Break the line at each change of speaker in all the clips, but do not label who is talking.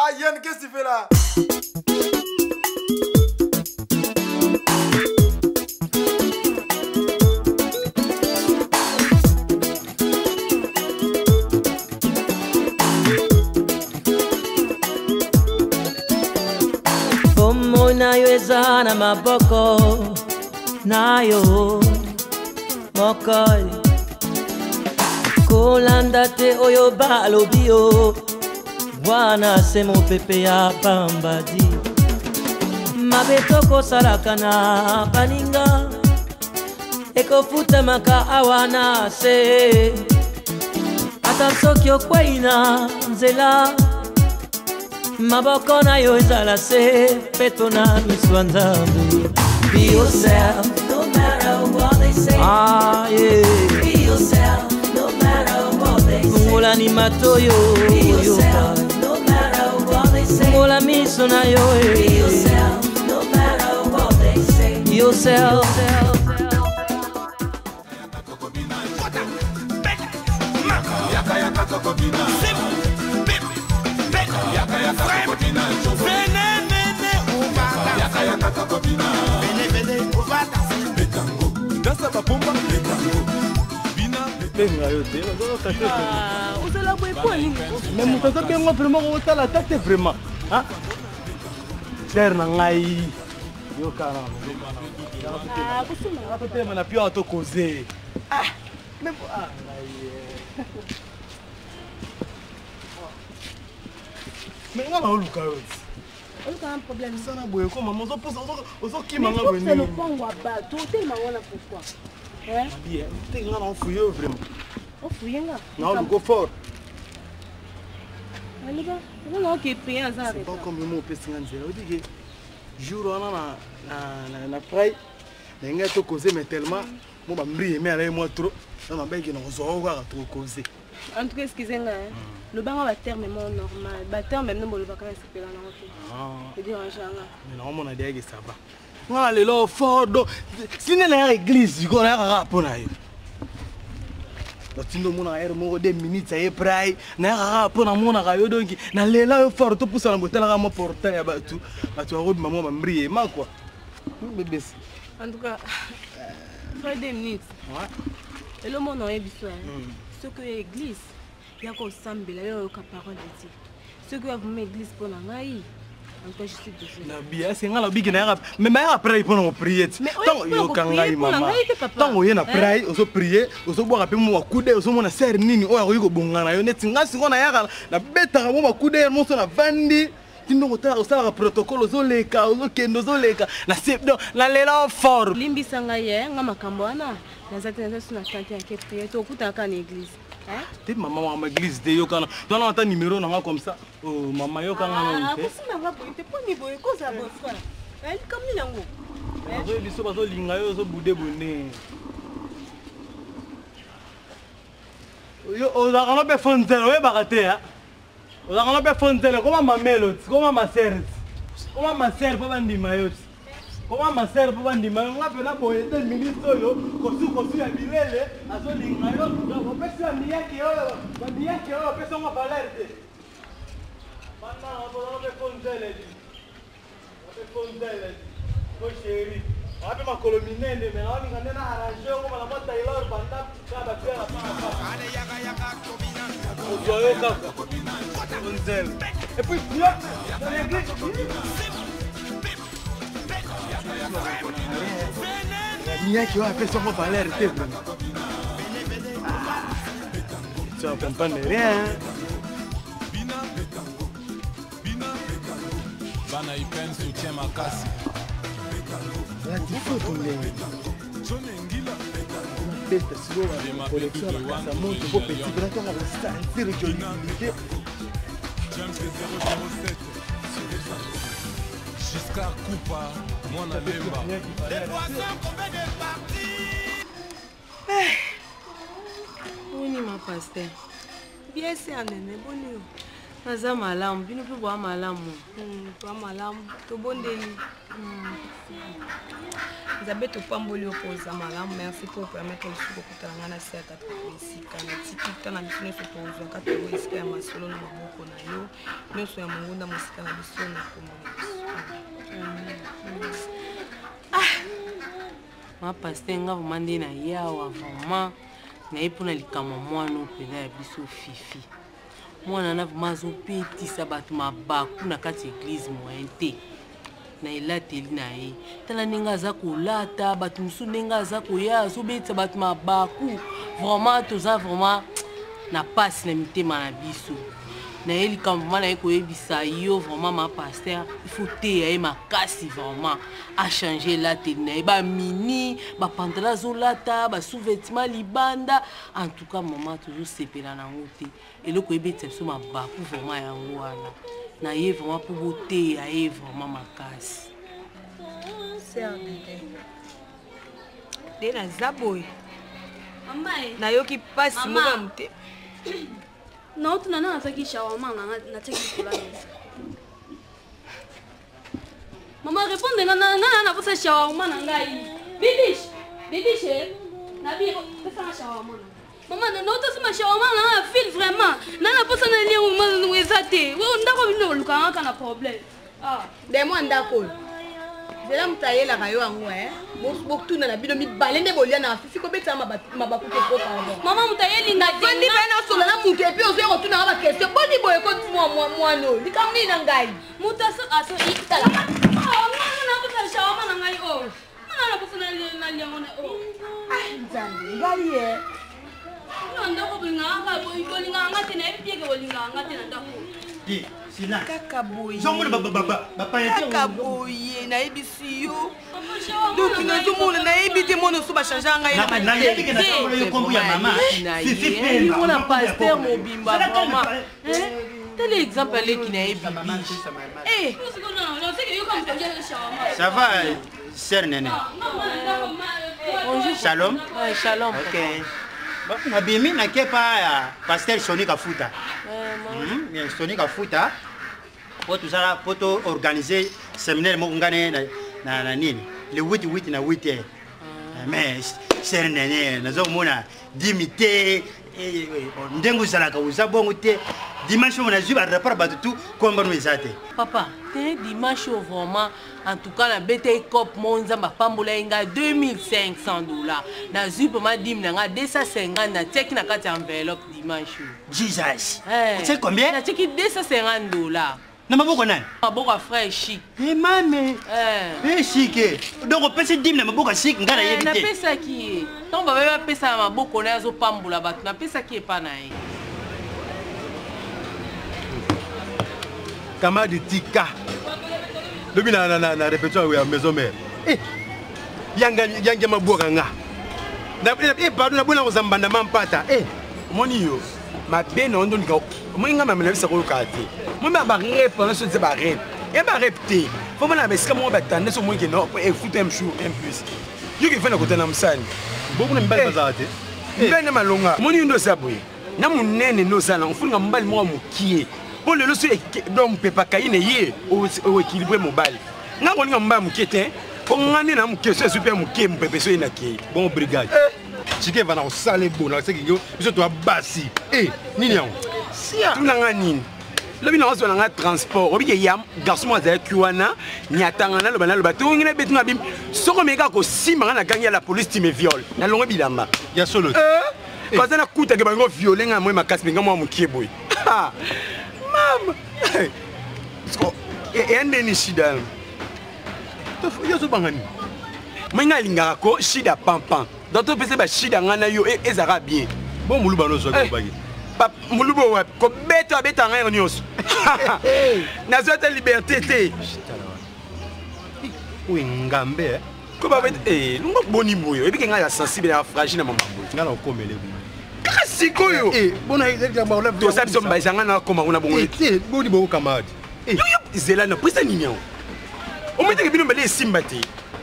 Ah, Yann, qu'est-ce que tu fais là?
Como nayo ezana maboko nayo mokoy kolanda te oyo balobio wana se mon pepe ya bambadi mabetoko salaka na baninga ekofutamaka awana se ata soki okwei na nzela maboko na yo ezala se peto na miso ya Nzambe. Be yourself, no matter what they say. Ah, yeah. Be yourself, no matter what they say. Ngola ni matoyo. Be yourself, no matter what they say. Ngola miso na yo. Be yourself, no matter what they say. Be yourself.
Mais on a un
problème.
Ça n'a pas comment maman qui m'a
c'est le point où bas tout est maman là pourquoi hein
bien t'es là on fouille vraiment
on fouille là
non le go fort
allez bas on qui payer ça
c'est pas comme moi peut se gagner on dit que jour on a pray n'enga to causer mais tellement moi ba mbrier mais avec moi trop on a bien que nous on va trop causer
en tout cas excusez-moi le banc va terme normal ba terme même non le vacances c'est là non c'est dérangeant
mais non on a dit que ça va on le lo fort si n'est la église on a rapport na yo tindo mona air mo 2 minutes ay pray na rapport na mona ka yo donc na lela yo fort to poussa na botela ka mo portail ya batu road maman ba mbrier ma quoi bébé
en tout cas faut 2 minutes ouais et le monde on est biso ce que l'église il y a qu'on sambela yo ka parole de Dieu ce que vous l'église pour la ngai en tout cas je suis désolée
na bien c'est ngala bigi na mais mais après pour nous prier tant yo kangai maman tant yo na prier oso prier oso boka pe mo wakude oso mona ser nini oyo yo ko bongana yo neti ngasi ngona yaka na beta mo wakude mo so na vandi tindo kotala osala protocole ozo leka ozo kendo ozo leka na sep donc la lela fort
limbisa ngai nga makambo wana nazati na tante ya prier to kutaka na église hein
te maman ma église de yo kana toi na ta numéro na nga comme ça oh maman yo kana
ah parce que na va te poni boy ko za bon frère elle comme ni nango
ozo biso bazo linga yo ozo bude bone yo oza kana be fontel we bakate ha oza kana be fontel comment ma melody comment ma sœur pa bandima yo comment ma sœur pa bandima yo nga pena boye 2 minutes oyo kosu ya bilele azo linga yo donc opesa miyaki yo opesa nga valeur te bana ozo be fontel oh chérie ape makolo minene mais on ngane na arranger ko mala mata Taylor banda ka ba tera pa ale yaka tobina ozo kaka fontel et puis dans l'église miyaki wa pesa nga valeur te tu comprends rien
Bana ipen soutien makasi.
La tifo ngila. Besta sio la collection la casa monte po petit bra to la sta zero jolly.
James 007. Giscard Coupa, moi na Lemba. Les poissons combien de parties?
Oui ma pasteur. Bien c'est un nene bonio. Naza malamu, bino pe boa malamu.
Boa malamu, to bondeli. Nzambe topamboli opoza malamu, merci pour permettre lisuku kotalanga na se ata esika na tikita na biso nyonso tozwaka togo esika ya masolo na maboko na yo nyonso ya mongunda mosika na biso na komona biso.
Ma paster nga vraiment nde na yawa vraiment na ye mpona likama mwana mpenza ya biso fifi mwana na vraiment azopetisa bato mabaku na kati église moyen te na elateli na ye tala ndenge aza kolata bato mosusu ndenge aza koya azobetisa bato mabaku vraiment toza vraiment na pasi na mitema na biso na ye likambo vraiment na ye koyebisa yo vraiment ma paster il faut teya ye makasi vraiment achange elateli na ye bamini bapantalon azolata basous-vêtement libanda en tout cas mama tozosepela nango te eloko ebetisa biso mabaku vraiment yango wana na ye vraiment mpo boteya ye vraiment makasi
nde naza boye nayoki mpasi moko ya mote
naotuna na nazaki shawama natiaki kola mesa mama répondre nana naposa shawama na ngai bidishe nabi pesanga shawama na mama naotosima shawama na file vraiment nana posa na liengo eza te ndako bino olukangaka na problème
demo ndako oyo zela moto ayelaka yo yango botuna na bino mibale nde bolia na fifi kobetisa mabaku te po pardon
mama moto ayelinga
fandi mpe nasola na moto epi ozoya kotunaka bakestion boni boye koti mwana oyo likambo nini na ngai
moto shawama na ngai oyo mana naposa na liango na oyo
nzambe ngali ye
ndako bolinganga te nayebi pieke bolinganga te na ndako
kaka boye kaka boye nayebisi yo donc nazomona nayebi te mona oso bachange ngai
na paster mobimba vraiment tel exemple aleki nayebi
ça va sœur Nene shalom
shalom
ok nabimi nakepa ya pasteur Soni Kafuta Soni Kafuta po to organiser séminaire moko ngane na nini le 8 na 8 mais sœur Nene nazomona dimité ndengo zalaka uzabongo te dimanche on a vu rapport batutu komba no ezate
papa te dimanche vraiment en tout cas na bete cop monza mapambola inga $2500 na zupe ma dim na 250 na teki na kati enveloppe dimanche
Jesus c'est combien
na teki $250
na maboko nani
maboko frère chic
mame chic donc on peut se dire na maboko chic ngara yebi te
na pesa ki donc ba pesa maboko na zo pambola batu na pesa ki epa na ye
Kamadi tika lobi na répétition ya maison mère yanga maboka nga na pardon na bona kozambanda mampata moni yo mabe na ondo nika moinga mamela bisa ko kati mo ba rep na so ze ba rep ba repte fo mona besika mo ba tande so moinga no écoute un jour un plus yo ki fana kotana msani boku na mbali bazate mbene malonga moni ndo saboye na munene no sana ufunga mbali mo mukie pour le loso donc peut pas kaine yé au équilibré mobile nga ko nga mbaya mukete ko ngani na mukeso super muke mpepeso ina ki bon brigade chike vana ko sale bona c'est que biso to basi nini yango sia tuna ngani lobi na wazo na transport obi ke yam garçon aza kiwana nyatanga na lobana loba to ngina betu ngabim soko meka ko sima na gangi la police ti me viol na longo bilamba ya solo quand na kuta ke bango violer nga moi makasi benga moi muke boy Mama, ni shida. Yo so bangani. Mwenga lingaka ko shida pampan. D'autres pese ba shida ngana yo ezara bien. Bon muluba no so ko bagi. Pap mulubo wa ko beta nga nyos. Na zota liberté te. Oui ngambe. Ko ba lungo boni boyo. Ebi kenga ya sensible ya fragile na mama boyo. Ngala okomele boyo. Sikoyo bona ile ba ola to sabiso mbaisanga na koma una bongo boni bo kamadi yo zela na prisa ninyo o mete ke bino mbele simba te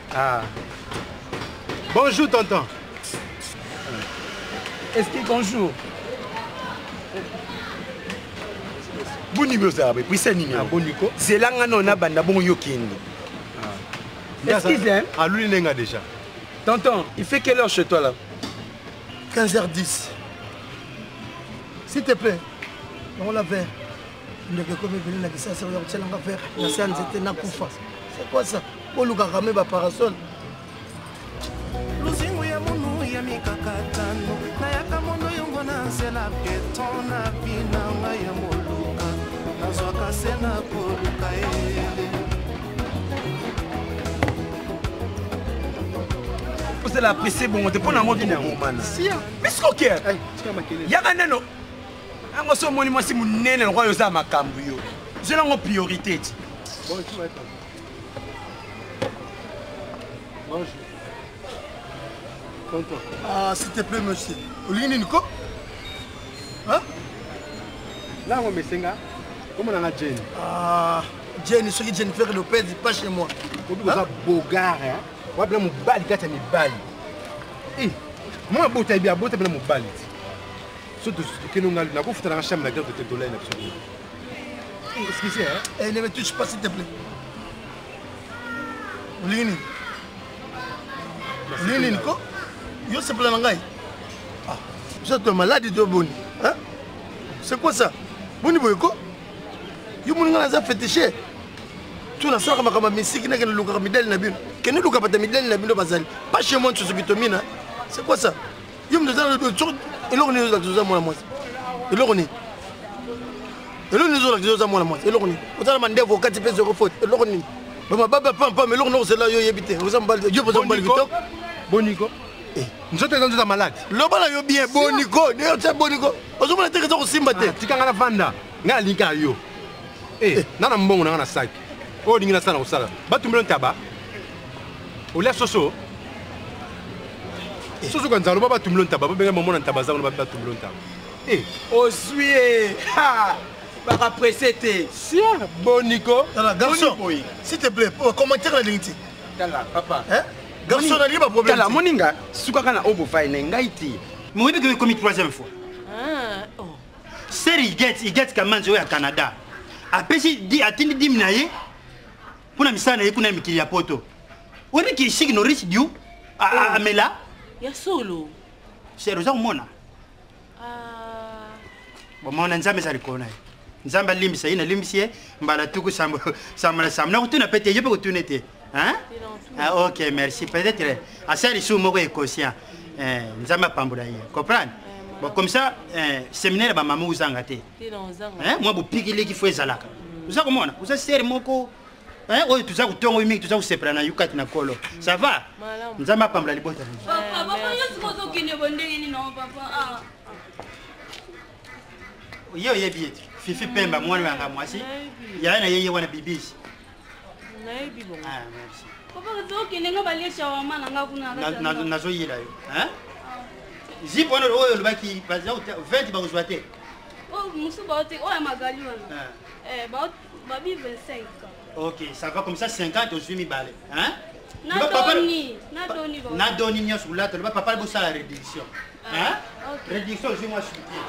bonjour tonton est-ce que bonjour Boni Biozabe, puis c'est numéro.
Boniko.
C'est là que on a banda bon yokindi. Excusez.
Ah, lui, il est déjà.
Tonton, il fait quelle heure chez toi là?
15h10. S'il te plaît, on l'a fait. C'est quoi ça? Pour le garamé, parasol.
C'est la PC bon, te pona moto bon man. Mais ce que yaka neno. Anga so moni mwasi munene roi yoza makambu yo. Zela ngo priorité.
Bon, tu vas être. Bonjour. Tonton.
Ah, s'il te plaît, monsieur. Oligini Nico? Hein?
Là, on me senga. Comment on a Jenny?
Ah, Jenny, celui de Jennifer Lopez, pas chez moi.
On dit que ça bogare, hein? On va mon bal, il y a mes balles. Eh, moi, je vais bien mon bal. Surtout que nous avons fait la chambre de $2. Excusez, hein?
Eh, ne me touche pas, s'il te plaît. Oligini. Oligini Nico? Yo, c'est plein d'angaï. Ah, vous êtes malade, tu es bon. Hein? C'est quoi ça? Boni Boyko? Yo, mon gars, ça fait técher. Tu n'as pas de musique qui n'est pas de midel na bin. Que nous pas de midel na bin bazali. Pas chez moi tu ce qui te mine. C'est quoi ça? Yo me donne le truc et l'on est dans moi moi. Et l'on est. Et l'on est dans moi moi. Et l'on est. On a demandé avocat tu fais 0 faute. Et l'on est. Maman baba pas mais l'on c'est là yo yebité. Vous en balle. Yo vous en balle vite.
Boniko. Eh, nous sommes dans un malade.
L'homme là yo bien Boniko. D'ailleurs c'est Boniko. On se met à te simbaté.
Tu quand on a vanda. Nga linka yo. Eh, nana mbongo na na sac. Oh, tu as ça, tu as tabac. Tu as soso. Soso quand tu as tu as tabac. Tu as moment tabac. Eh,
oh, suis. Ha! Par après, c'était.
Si, bon Nico.
Garçon, s'il te plaît, commentaire la ligne.
Papa.
Hein? Garçon, il n'y a pas de problème.
Tala, moninga, Soukakana Obo Faine, Ngaiti.
Moi, je vais commis 3e fois.
Ah, oh.
C'est il get comment jouer à Canada. Après, si a tenu 10 minutes. Pour la mission, il y a qui a poto. Où est-ce qu'il y a un risque à Mela?
Il y a solo.
C'est le genre mona. Bon, mon ensemble, ça le connaît. Nous avons limité, il y a limité, mbala tout ça me n'a pas pété, je peux retourner. Hein? Ah, ok, merci. Peut-être, à ça, les sous moi est conscient. Nous avons pas embrouillé. Comprendre? Bon, comme ça, séminaire, ma maman vous a engagé. Moi, vous piquez les qui font ça là. Vous savez comment? Vous savez, c'est mon co. Hein? Oh, tout ça, tout ça, vous se prenez, vous êtes na colo. Ça va? Nous avons pas embrouillé. Papa,
papa, je suis non, papa.
Yo, il y a bien. Fifi Pemba, moi, si. Il y a un y a un bibi. Ah, merci.
Papa, tu es pas allé shawarma
na zo yila yo. Hein? Zipo ono oyo lobaki, par exemple 20 ba uzwate.
Oh, musu ba ote, oh magali wana. Ba bi 25.
OK, ça va comme ça 50 on suit mi balé, hein? Na doni nyo sula to papa bo sala réduction. Hein? Réduction je moi suis bien.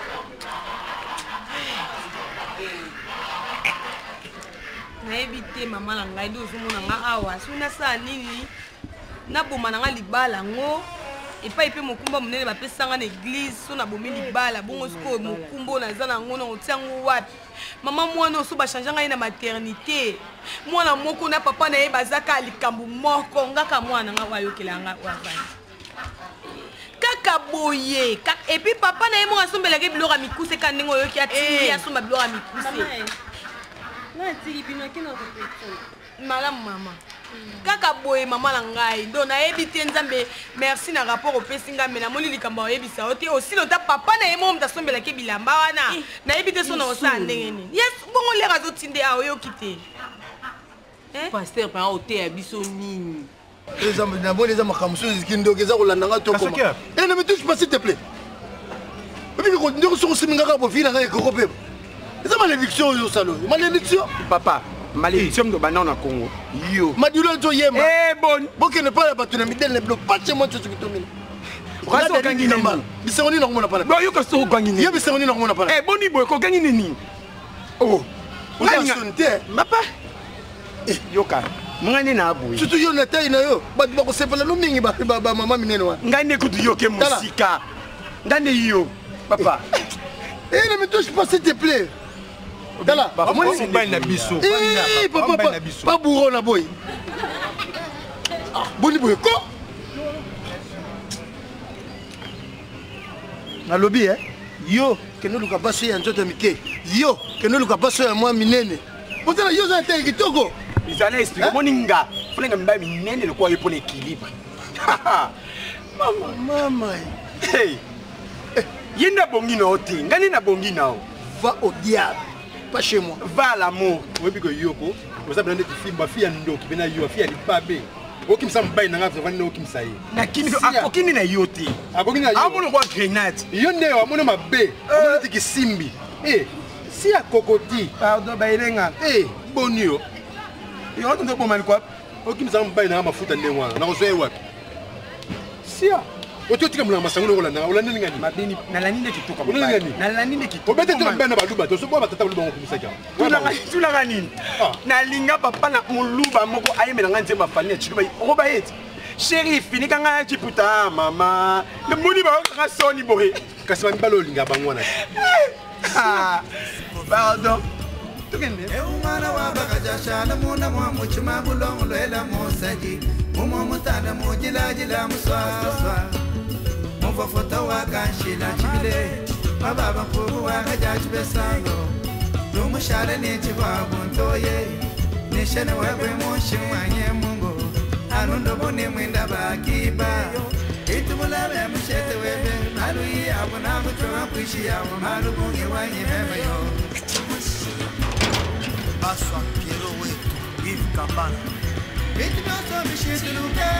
Naebite mama na ngai do zumuna nga awa suna sa nini na boma na nga libala ngo epai pe mokumba munene bapesanga na église sona bomi libala bongo siko mokumbo na zana ngo na otiango wapi mama mwana oso ba changer ngai na maternité mwana moko na papa na ye bazaka likambu moko ngaka mwana nga wayokela nga wavandi kaka boye et puis papa na ye mo asombela ke bilora mikuse kandengo yoki ati asomba bilora mikuse Madame maman. Kaka boye maman na ngai. Donc na ebité nzambe merci na rapport au pesinga mais na moli likambo yebisa ote aussi lota papa na yemo mta sombela ke bilamba wana. Na ebité so na osa ndenge nini. Yes bongo le razo tinde a oyo kité.
Pasteur pa ote ya biso nini.
Les hommes na bon les hommes comme ça qui ndoke za kolanda nga to koma. Eh ne me touche pas s'il te plaît. Et puis quand ndoko so siminga ka bo fina ka ko pe. C'est malédiction yo salo. Malédiction.
Papa, malédiction de banane au Congo. Yo.
Madilo to yema.
Eh bon.
Boke ne pas battu na midel ne bloque pas chez moi tu te mine.
Raso gangi nini.
Bisoni na komona pala.
Bo yo ka so gangi nini.
Ye bisoni na komona pala.
Eh boni boy ko gangi nini. Oh,
Mapa.
Yoka. Mungani na abu.
Surtout yo na taille na yo. Ba ko sepela lo mingi ba mama minene wa.
Ngane kutu yoke musika. Ngane yo. Papa.
Ne me touche pas s'il te plaît. Tala.
Moi c'est pas na biso.
Papa pas bourreau na boy. Boni boy ko. Na lobby yo que nous luka baso ya nzoto mike. Yo que nous luka baso ya moi minene. Potala yo za taille kitoko.
Izana explique moninga. Fulenga mba minene le kwa yo pour l'équilibre.
Mama.
Hey. Yenda bongi na oti. Ngani na bongi na o.
Va au diable. Pas chez moi.
Va à l'amour.
Oui, parce que Yoko, vous avez ma fille à Ndo, qui vient à Yo, ma fille à Lipabe. Aucun me semble bien, n'a pas vraiment aucun ça y est.
Na kimi akokini na yoti.
Akokini na yoti.
Amono kwa grenade.
Yonde amono mabe. Amono tiki simbi. Eh, si à kokoti.
Pardon bailenga.
Eh, bonio.
Yo ndo ko mal kwa.
Aucun me semble bien, n'a pas foutu ndengwa. Na kozoe wapi. Si à. Ototika mula masango ngolanda olanda ngani
mabeni nalaninde kituka
nalaninde kituka obete to mbana baluba to so kwa batata baluba ngokumisaka
tulanga nini nalinga papa na muluba moko ayemela nganje mafani ya chiluba oba yeti sheriff nika nga chiputa mama le muni ba nga soni bohe
kasi ba mbalo linga bangwana
pardon tukende
umana wa bakajasha na muna mwa muchima bulongo lela mosaji mumo mutada mujila muswa Fota waka shila chibile baba bakuru waka jachibe sango tumushale ni chibabu ntoye nishane wewe mushimanye mungu anundo buni mwinda bakiba itubulabe mushete wewe maluyi abuna mutuma kwishi yawo malubungi wanye memeyo baswa kero wetu Yves Kambana itubaso mishituluke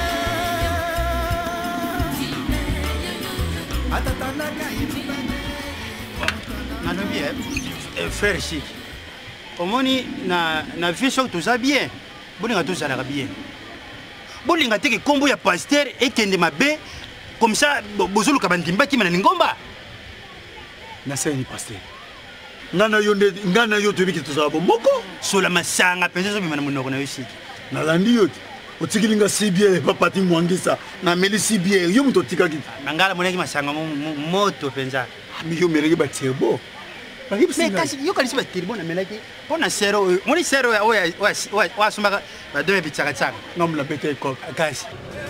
nalobi frère chic omoni na vie soki toza bien bolinga tozalaka bien bolinga teke kombo ya pasteur ekende mabe comme ça bozoluka bandimba kima na lingomba
naseni pasteur ngana yo tobiki tozala bomoko
sola masanga mpenza ezobima na monoko na yo siki
nalandi yo te otikilinga sibiere papati mwangisa na meli sibiere yo muto tikaki
mangala moneki masanga moto penza
mi yo mereki batirbo
mais kasi yo kalisi batirbo na melaki pona sero moni sero oya sombaka badome bitsaka tsaka
ngamla bete ko
kasi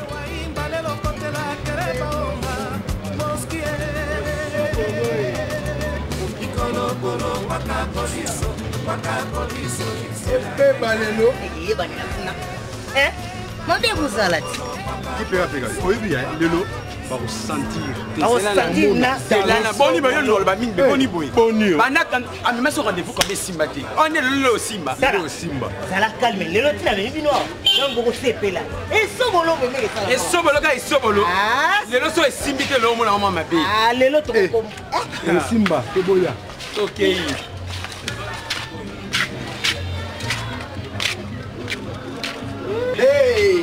balelo
Mabé vous allez.
Qui peut appeler? Oui, bien, Lelo. Va ressentir.
C'est la bonne ba yo ba mingi boni boy. Banaka amema so rendez-vous comme Simba te. On est le Simba.
Le Simba. Ça la calme. Lelo tina le bino. Donc beaucoup sepela. Et sobolo bébé ça.
Et sobolo ka sobolo. Lelo so Simbi te lo mo na mama mabe.
Ah lelo to ko.
Simba to boya.
OK.
Hey!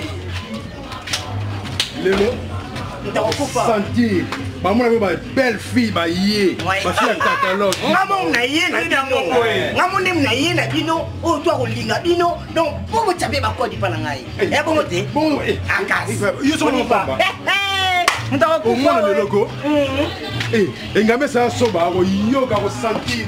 Lelo, sentir. Bah moi ma belle fille bah yé. Bah fille à catalogue.
Ngamo na yé na bino. Ngamo nem na yé na bino. O to ko linga bino. Donc pour vous taper ba ko di pana ngai. E bon te.
Bon
akas.
Yo so mon papa.
Ndako ko
mo na loko. Eh, engame ça so ba ko yo ka ko sentir.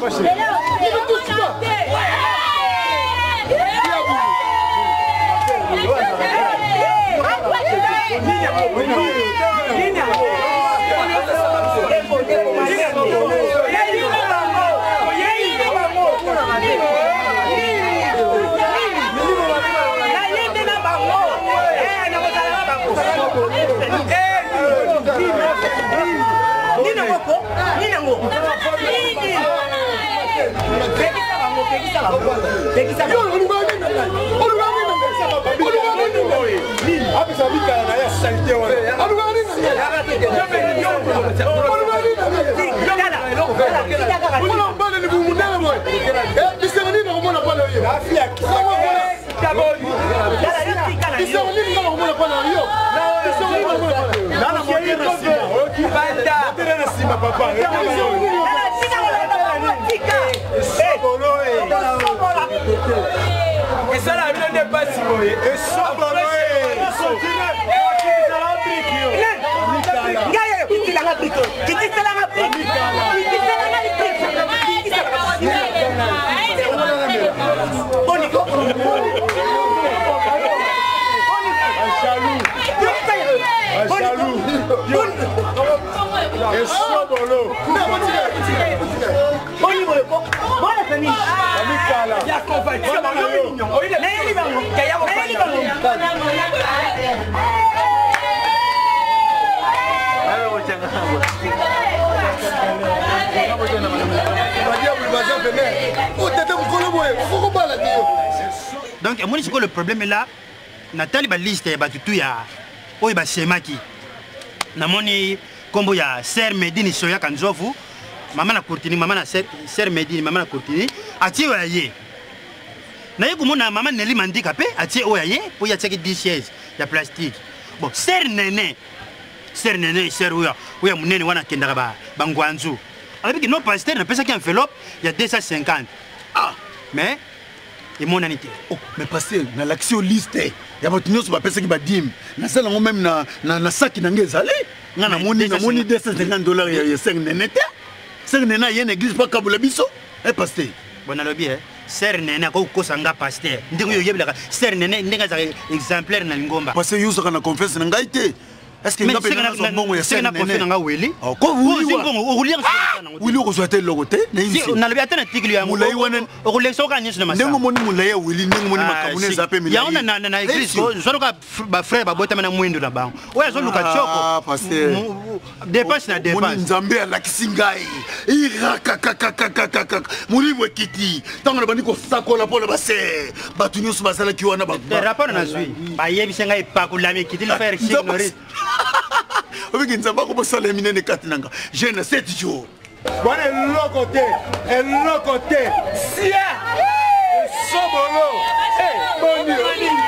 Donc, moi, je le problème est là. Nathalie ba liste ba tutu ya oyo ba semaki. Namoni kombo ya Sœur Medini Soya Kanzofu, maman na Courtini, maman na Sœur Medini, maman na Courtini, ati oyaye. Na yeko mona maman Nelly Mandika pe ati oyaye, po ya tsaki 10 chaises ya plastique. Bon, Sœur Nene, Sœur oya munene wana kendaka ba bangwanzu. Avec nos pasteurs na pesa ki enveloppe ya 250. Ah, mais et mon anité.
Oh, mais pasteur, na l'action liste. Ya batunyo so ba pesa ki ba dim. Na sala ngo même na saki na ngezale. Nga na moni $250 ya 5 nenete. 5 nena yene église pa kabula biso. Eh pasteur.
Bon alobi Sœur Nene ko kosanga pasteur. Ndingo yo yebela Sœur Nene ndenga za exemplaire na ngomba.
Pasteur yuso kana confesse na ngai te. Est-ce que ngapé na so mbongo ya Sœur Nene na
Willy?
Oh, ko Willy wa.
Willy
Willy ko souhaiter le côté.
Na lobi atana tikili ya
mulai wana.
O leso ka nyeso na masa.
Ndengo moni mulai ya Willy, ndengo moni makamune za pe milai.
Ya ona na église ko zo ka ba frère ba bota na mwindo na bango. Oya zo luka choko.
Ah, pasteur.
Dépasse na dépasse.
Moni nzambe ala kisingai. Ira kaka. Muli wekiti. Tango bani ko sakola pona base. Batunyo so basala ki wana ba.
Le rapport na zui. Ba yebisenga ipakula me kitili faire ignorer.
Avec une zamba comme ça les minés de Katinanga. J'ai 7 jours.
Voilà le côté. Sia. Sobolo. Bon Dieu.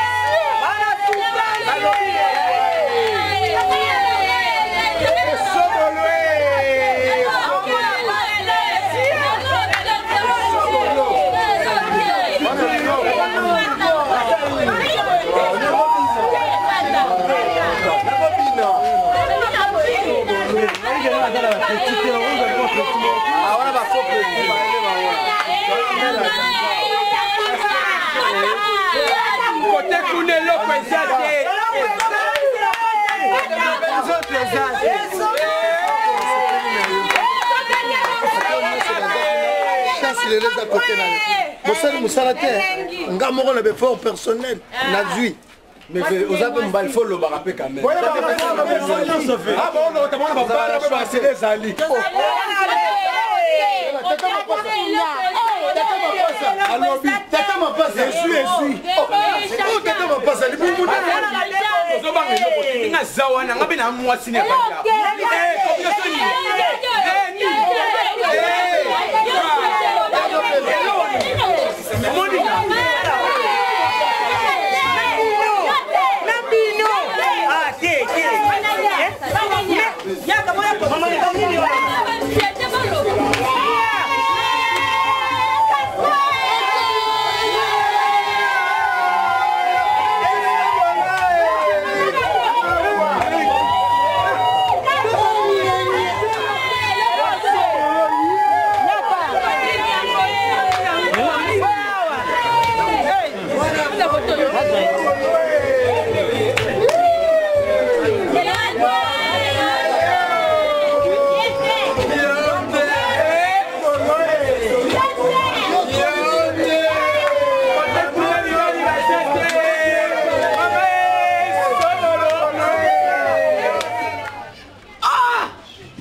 les à côté là. Vous savez, on a un effort personnel. Nazui.
Mais vous avez un bal faut le barapé quand même. Ah bon, on va passer les alliés.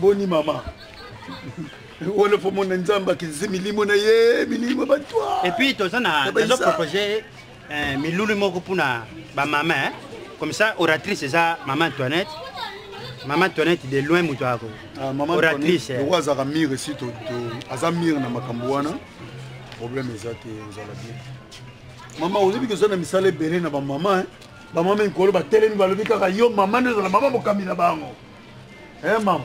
boni mama wala fo mon nzamba kizi milimo na ye milimo batwa
et puis tous na proposé milulu moko puna ba maman comme ça oratrice ça maman Antoinette de loin muto ako
maman oratrice o azaka mire sito to azamire na makambo wana problème ezate ozala bien mama ozebi ke zona misale belé na ba maman nkolo ba telemi balobi kaka yo mama ndola mama mokami na bango mama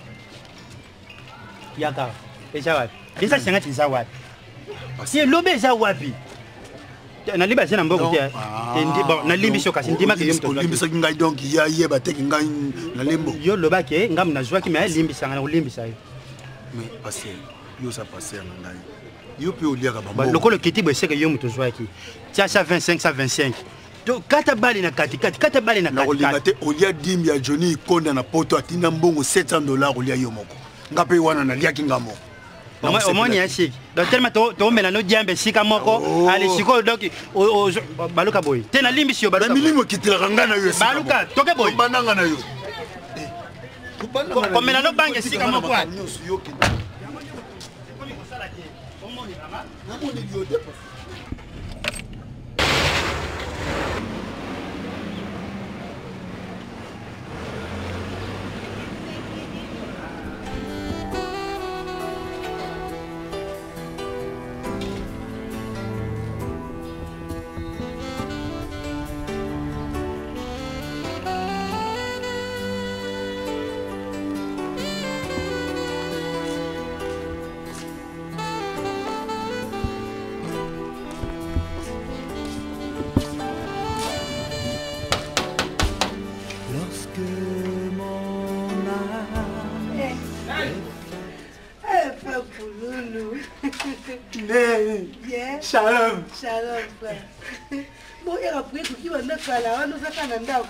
yaka eza wapi eza 50 eza wapi si lobe eza wapi nalimba zena mboko te ndi bon nalimbi soka sindima ke yom to
limbisa ngai donc ya yeba te ngai na lembo
yo loba ke ngam na zwa ki me limbisa ngana limbisa yo
mais passer yo ça passer na ngai yo pe oliaka ba
lokolo kiti bo seke yo muto zwa ki tia sa 25 sa 25 to kata bali na kati bali na kati
olinga te olia dim ya Johnny Konda na poto atinda mbongo $700 olia yo moko ngape wana na liaki ngamo
omoni ya siki donc tellement to mela no diambe sika moko ali siko donc baluka boy tena limbi sio baluka
milimo kitila ngana yo
baluka toke boy
bananga na yo
ko mela no bange sika moko wa
Shalom.
Shalom, frère. Bon, il a pris tout qui va nous faire là, nous a fait un endroit.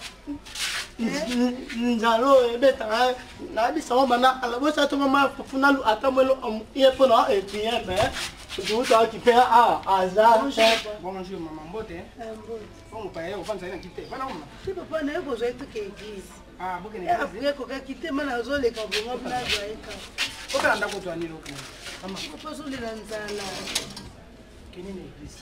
Njalo ebeta na bi sama bana ala bo sa to mama funa lu atamelo ie pona e bien mais je dois qui faire azar
bonjour maman mbote bon pa yo fanza ina kite bana mama
tu papa na ko zo etu ke église
bokene
ya après ko ka kite mana zo le ka bongo bla zo eka
ko ka ndako to anilo ko
mama papa zo le nzala
kenini église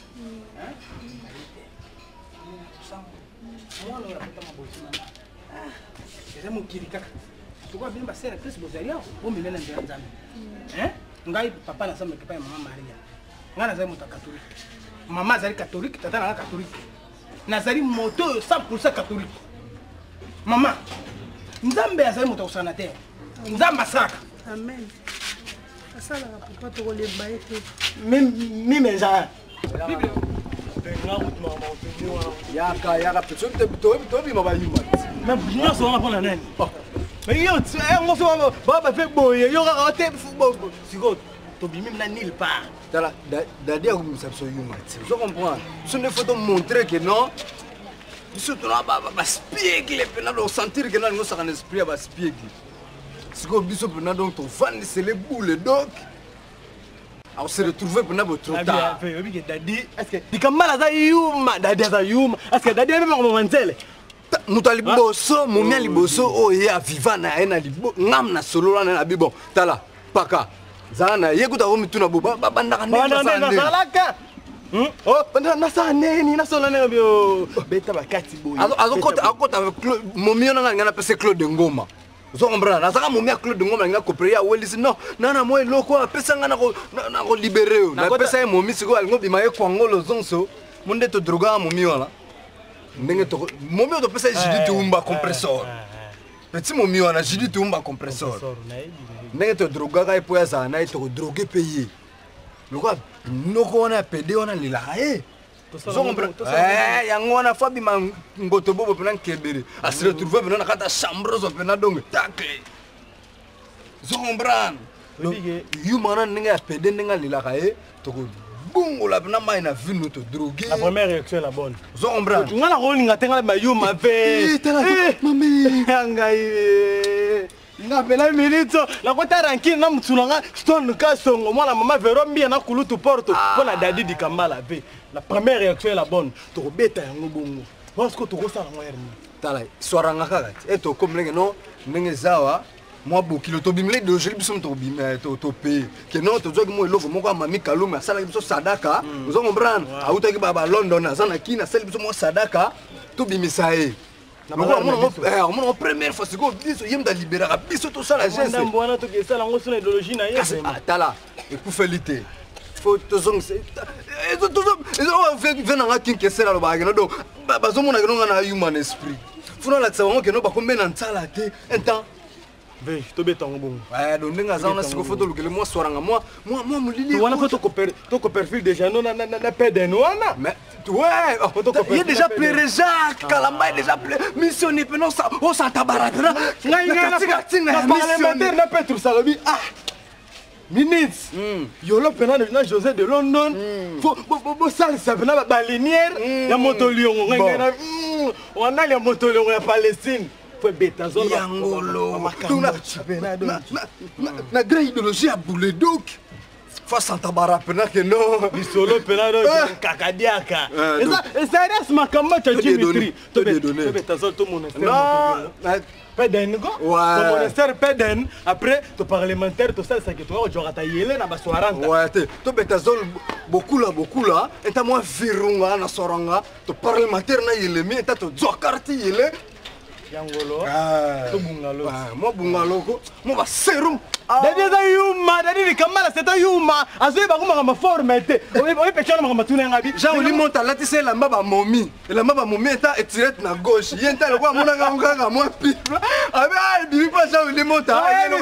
mwana unapata mabosi mama eza mokili kaka sikoyo bino basere kristo bozali awa omemela nzela nzambe ngai papa nasambe kepa ya mama maria ngai nazali moto ya katholike mama azali katholike tata nanga katholike nazali moto oyo 100% katholike mama nzambe azali moto akosala na te nzambe asalaka
amen asalaka papa tokolemba ye te
mime eza
yaka tobima bayuma
nyonso wana mpona nani yo baba fe boye yo kaka te sikoyo tobimi na nil part
tala dadi akomimisa biso yuma te ozo comprendre biso nde fo tomontre ke non biso tona baspiegle mpena dosentir ke nalingo osaka na esprit ya baspiegle sikoyo biso mpena donc tovandisele bule donc on se retrouve pour nous trop tard.
Est-ce que Dikambala aza yuma, Dadi aza yuma. Est-ce que Dadi même comme manzele?
Mutali boso, mumia liboso o ya vivana ena libo ngam na solo na bibon. Tala paka. Zana yekuta ko mituna bo banda ka
nenda salaka. Oh, banda na sa neni na solo na bio. Beta bakati boy.
Akota momio na ngana pese Claude Ngoma. Zo comprendre nazaka momia Claude Ngoma ngina koprea welisi non nana moi loko apesa ngana ko libérer na pesa ye momi siko alingo bima ye kwangolo zonso monde to droga momi wala ndenge to momi to pesa jidi tumba compressor petit momi wana jidi tumba compressor ndenge to droga ka epo ya sana to droguer payer loko noko wana pede wana lila zo comprendre yango wana fabi ngoto bobo pena nkebere asire trouver pena na kata chambre zo pena donc tacle zo comprendre yuma na ninga ya pede ninga lilaka to bungo la pena mai na vino to droguer
la première réaction la bonne
zo comprendre
ngala ko linga tenga ma yuma ve mami ngai ngapela minito la kota rankine na mutulanga stone kasongo mwana mama verombi na kulutu porto pona Dadi Dikambala ve la première réaction est la bonne to beta yango bongo parce que to ko sala ngwerni
tala soiranga kaka eto komlenge no ndenge zawa
moi bokilo tobimile idéologie biso topeye ke non tozwaki mo eloko moko ya mami kalume asalaki biso sadaka ozo comprendre autaki ba London aza na kini asali biso mo sadaka tobimisa ye omona première fois sikoyo biso ye mutu alibéraka biso tosala geste
wana tokesala yango so na idéologie na ye
tala ekufeli te fo tozongisa ve nanga kinkesela alobaka keno donc bazomona keno nga na human esprit funa alakisa bango keno bakombe na ntsala te un temps
ve tobetango bongo
donc ndenge aza wana siko fo tolukele mwa swaranga mwa molili
wana fo tokoperfile déjà no na peden wana
ye déjà plaire Jacques Kalamba déjà plaire missionné pe non ça on s'entabara
na parlementaire na Petrus salobi minutes yolo pena na José de London faut salisa pena ba linière ya moto liongo ngena wana ya moto liongo ya Palestine faut beta zone
yangolo na grande idéologie à boulet donc faut s'entabara pena que non
bisolo pena do kakadiaka esa res makamba cha Dimitri to beta zone to monastère Peden go monastère Peden après to parlementaire to ça que toi tu auras yele na baswaranga
ouais to beta zone beaucoup là eta moi virunga na soranga to parlementaire na yele mi eta to zokarti yele
yangolo to bungalo
mo bungalo ko mo ba serum
dadi za yuma dadi kamala c'est yuma azoye ba kuma formalité oyi pechana ma matuna ngabi
Jean oli monta lati c'est la mbaba momi eta etirette na gauche yenta le kwa mona nganga mo pipe abi bibi pa Jean oli monta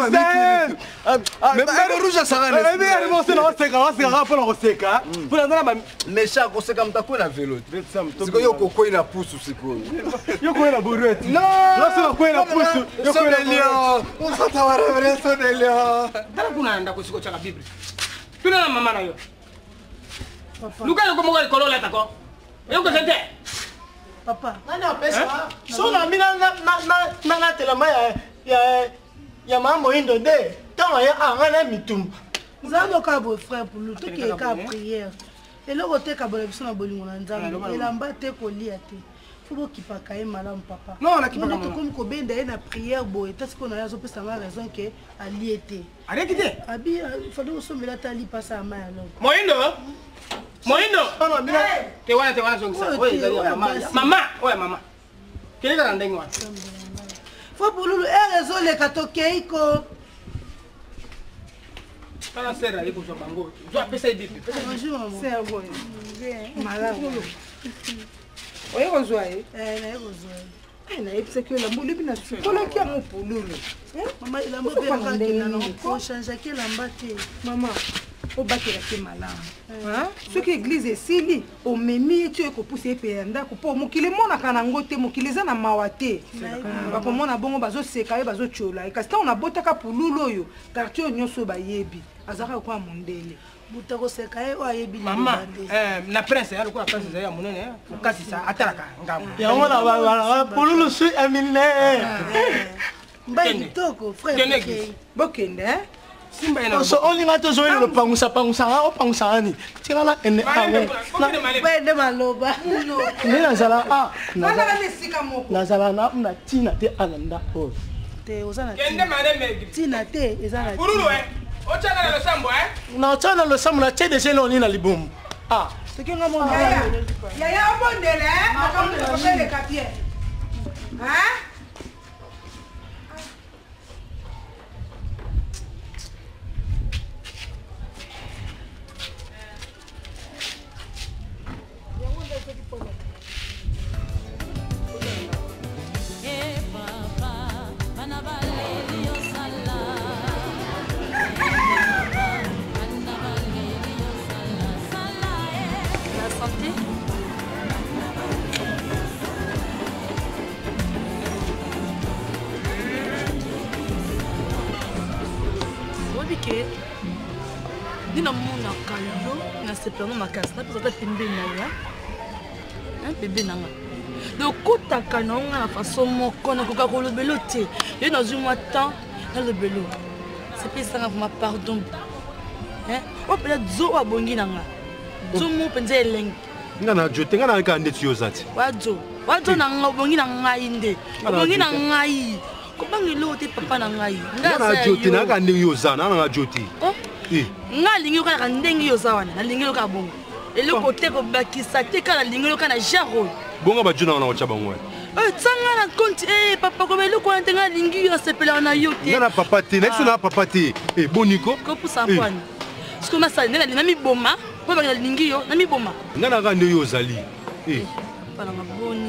mais rouge ça va
mais elle monte na seka pour la seka pour la na
méchant ko seka mtako na vélo siko yo kokoi na pusu siko
yo ko na bourette non siko ko na pusu yo ko na
lion on s'entend vraiment ça de lion
dara kuna nda kusiko chaka Bible tuna na mama na yo luka yo komo ko kolola tako yo ko sente
papa
nani pesa so na mina na telama ya mambo indo de tant ya ngana mitum
nzambe ka bo frère pour nous to ke ka prière eloko te ka bola biso na bolingo na nzambe elamba te kolia te faut qu'il pas cailler madame papa
non on a qui pas
comme ko benda na prière bo et est-ce qu'on a zo pesa ma raison que ali était
arrête te
abi fallait aussi me la tali pas ça ma alors
moindo non mina te wana zongi ça mama ouais mama kile kana ndengi wana
faut pour lulu raison le katokeiko
kana sera iko zo bango zo pesa ibipi
bonjour maman c'est bon
malade oye kozwa ye
naye kozwa
nayebisa ke elamba olebi na sukolaki yango pololo
mama elamba mpe kochangeaki elamba te
mama obakelaki malamu soki église esili omemi ye ti oyo ekopusa ye mpe ya ndako mpo mokili emonaka nango te mokili eza na mawa te bakomona bongo bazoseka ye bazotiola ye kasi ntango nabotaka polulu oyo quartier oyo nyonso oyo bayebi azalaka kokoya mondele
buta koseka ye oyo ayebi
mama na prince ya lokola prince ezali ya monene okasisa atalaka ngambo
yango na polulu su amine
mbai kitoko frère
bokende
so olinga tozoyela lopangusa opangusani tikala ene
bende maloba
nde nazala nazala na ntina te alanda oyo
te oza na
ntina
te eza na
ochana na losambo
na ochana losambo na tie deja eloni na libomu
sekenga mona
yaya obondele makamobeleka pie
Nina mona kayo na sepelano makasi na pesa pembe na ya bébé nanga donc kotaka na nga na façon moko na koka kolobelo te ye na zuma temps na lobelo c'est pas ça vraiment pardon o peut être zo abongi nanga zo mo penza eleng
nga na jote nga na ka ndeti yo zati
wajo nanga obongi na ngai nde obongi na ngai
nakobangela te papa na ngai
nga joti naka ndenge yo za nanga joti
nga alingi yo kaka ndenge yo za wana nalingi yo kaka bongo eloko te kobakisa te kaka nalingi yo kaka na genre oyo
bonga bajuna wana kotya bango
tanga na konti papa koba eloko wana te nga alingi yo asepelaka na yo te
nga na papa te nayebiso na papa te boniko
kopusa mpwani siko nasali nde nalingi namiboma mpo baki nalingi yo namiboma
nga naka nde yo ozali
pananga boni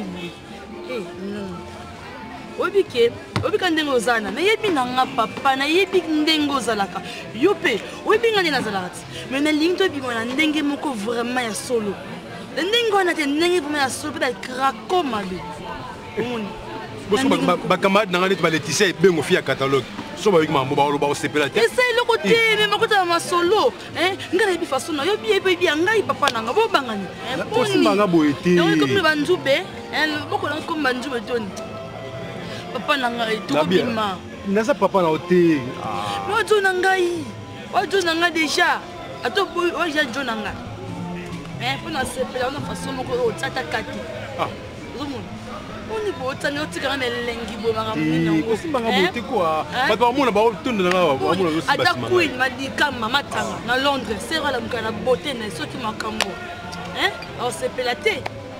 oyebika ndenge ozala nayebi nanga papa nayebi ndenge ozalaka yo mpe oyebi nga nde nazalaka ti me nalingi toyebima na ndenge moko vraiment ya solo ndenge wana te ndenge vraiment ya solo mpe takrako mabe omoni
bacamarade nanga neti baletisia ebengo fi ya catalogue so bayoki mambo baoloba osepela te
esa eloko te me makota masolo nga nayebi façon nayobi yebi ya ngai papa nanga bobangani
osimbanga boye te
komi banzube bokolanga komi banzube toni papa na ngai tokobima
naza papa na o te
wajo na ngai déjà ato waja jo na ngai mpo nasepela wana façon moko oyo otiata kati ozomona oni bootani otikanga na elengi bomaka
osimbanga boye te kua bato bamona baotondana
ata queen madikama matanga na londres sero alamuka na bote na soki makambo aosepela te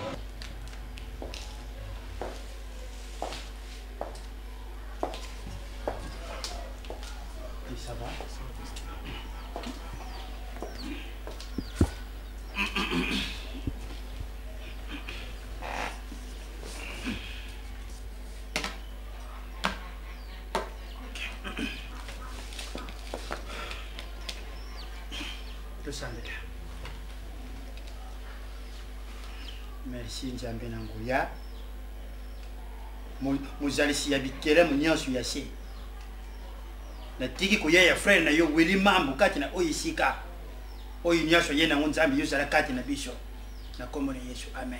merci nzambe na nguya mozalisi ya bikelemu nyonso ya se natiki koya ya frere na yo weli mambo kati na oyo esika oyo nyonso ye nango nzambe yozala kati na biso na kombo na yesu amen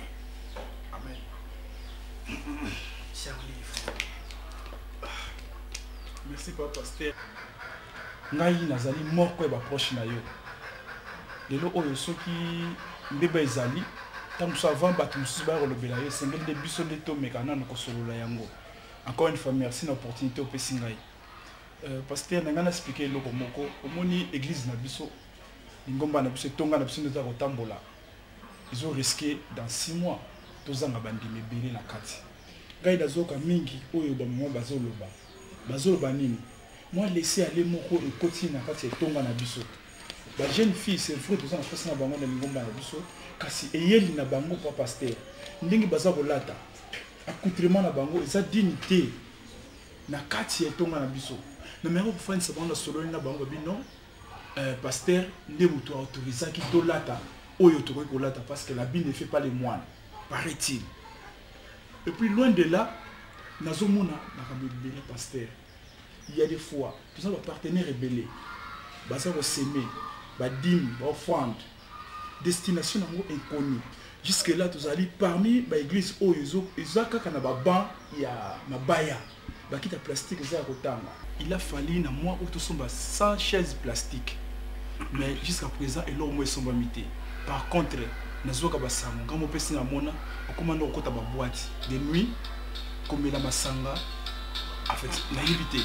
merci papa Pasteur ngai nazali moko ya baproche na yo lelo oyo soki mbeba ezali ntango so avant bato mosusu bakolobela yo esengeli nde biso nde tomeka nano kosolola yango encore une fois merci na opportunité opesi ngai Pasteur na ngai naexplike eloko moko omoni église na biso lingomba na biso etonga na biso nde toza kotambola ezoriske dans 6 mois tozanga bandimi ebele na kati ngai nazoyoka mingi oyo bamama bazoloba nini moi laisser aller moko ekoti na kati etonga na biso jeune fille c'est vrai toza na mpasi na bango na lingomba na biso kasi eyeli na bango pa Pasteur ndenge baza kolata accoutrement na bango eza dignité na kati etonga na biso na meko kofanisa bango na sololi na bango babi non Pasteur nde moto autorisaki tolata oyo tokoki kolata parce que l'habit ne fait pas les moines paraît-il et puis loin de là nazomona makambo ebele Pasteur il y a des fois toza bapartenaire ebele baza koseme badime baofrande destination nango inconnue jusque là tozali parmi baéglise oyo eza kaka na baban ya mabaya bakita plastique eza ya kotanga il a fallu na moi oyo tosomba 100 chaises plastique mais jusqu'à présent eloko mo esombami te par contre nazoka basango ngambo opesi na mona okomanda kokota baboîte de nuit komela masanga en fait nayebi te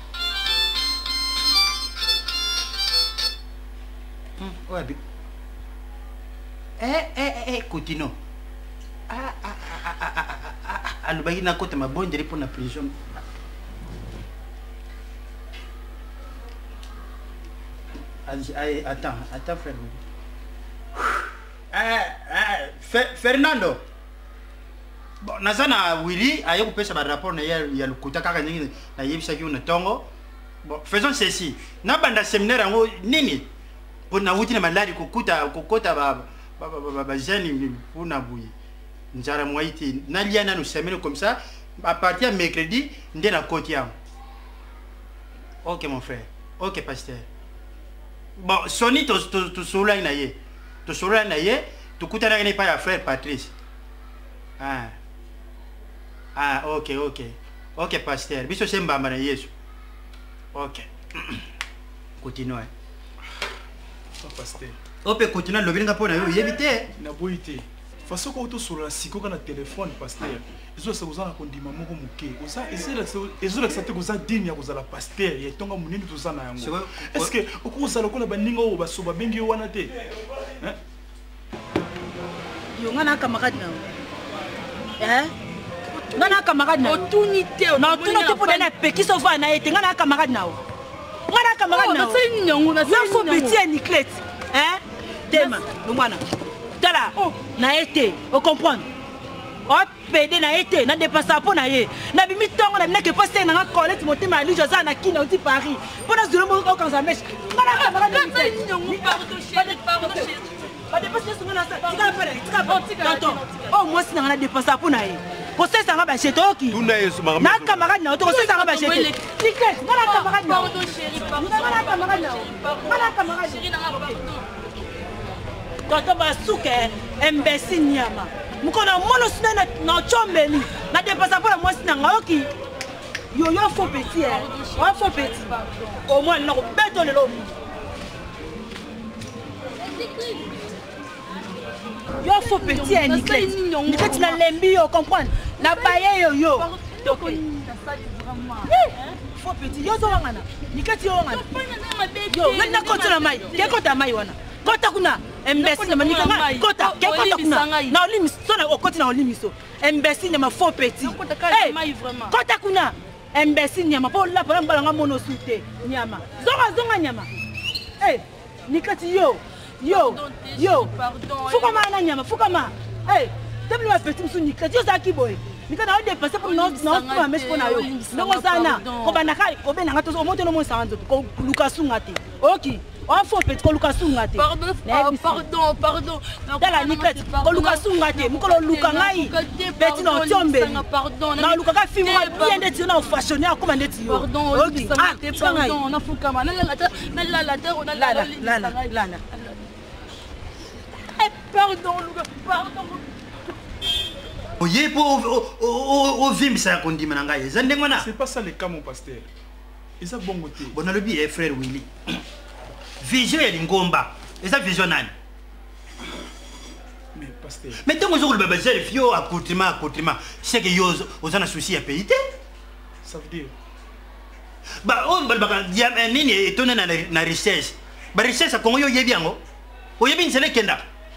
Wabi. Continue. Alobaki na kota mabondeli pour na prison. Attends frère. Fernando. Bon, nazana Willy ayo kopesa ba rapport na ya lukuta kaka nyingi na yebisa ki una tongo. Bon, faisons ceci. Na banda séminaire ngo nini? Pona wuti na maladi kokota ba jeune pona buyi. Njara mwaiti nalia na nous semaine comme ça à partir de mercredi ndé na koti yango. OK mon frère. OK pasteur. Bon, soni to sola na ye. To sola na ye, to kutana ne pas ya frère Patrice. OK. OK pasteur. Biso semba na Yesu. OK. Continue.
Pasteur.
Ope continue lobinga pona yo yebite.
Na boité. façon ko to sur la siko kana téléphone pasteur ezo sa kozana kondima moko muke oza ezo la sate koza digne ya kozala pasteur ya tonga munene tozana yango est-ce que okozala kola baninga o baso babengi yo wana te hein
yo ngana camarade na hein ngana camarade na otuni te na otuni te pour na peki so va na ete ngana camarade na ngana camarade na c'est nyongo na c'est fo petit Niclette hein tema ngwana tala na été on comprend o pédé na été na dépasser pour na ye na bimi tongo na que passer na Colette motema ali josa na kina oti Paris pour na zulu mo ko kanza mesh ngana camarade na nyongo pardon chérie pas dépasser sur na ça tu vas faire tonton oh moi si na dépasser pour na ye ko se sanga ba cheto ki na camarade na to ko se sanga ba cheto ticket ngana camarade na pardon chérie pardon ngana camarade na chérie na pardon toto basuke imbécile nyama mukona mono sina na chombeli na dépasser pour moi sina ngaoki yo faux petit hein faux petit au moins na ko beto lelo yo faux petit hein Niclette na lembi yo comprendre na baye yo faux petit yo zo ngana Niclette yo ngana yo na kotona mai ke kota mai wana kota kuna imbécile na manika kota ke kota kuna na olimiso na okoti na olimiso imbécile na faux petit kota kuna imbécile nyama po la pa mbala mono sute nyama zonga nyama Niclette yo fuka ma nyama fuka ma table ma petit musu Niclette yo za kiboy Niclette na dépasser pour non pour mes pour na yo ndongo sana ko banaka ko benanga to o monte no mo sanzo ko lukasunga te OK on faut petit ko lukasunga te pardon dala Niclette ko lukasunga te mukolo luka ngai petit no tiombe pardon na luka ka film bien de na fashionné comme ndeti yo OK pardon na fuka ma na la pardon Luka pardon
oye pour vim ça kondima na ngai zandengona
c'est pas ça le cas mon pasteur eza bongo te
bona lobi frère Willy vision ya lingomba eza vision nani
mais pasteur
mais tant que le bébé fio accoutrement c'est que yo ozana souci à payer
ça veut dire
ba on balbaka ya nini etona na recherche ba recherche ko yo yebi yango o yebi nsele kenda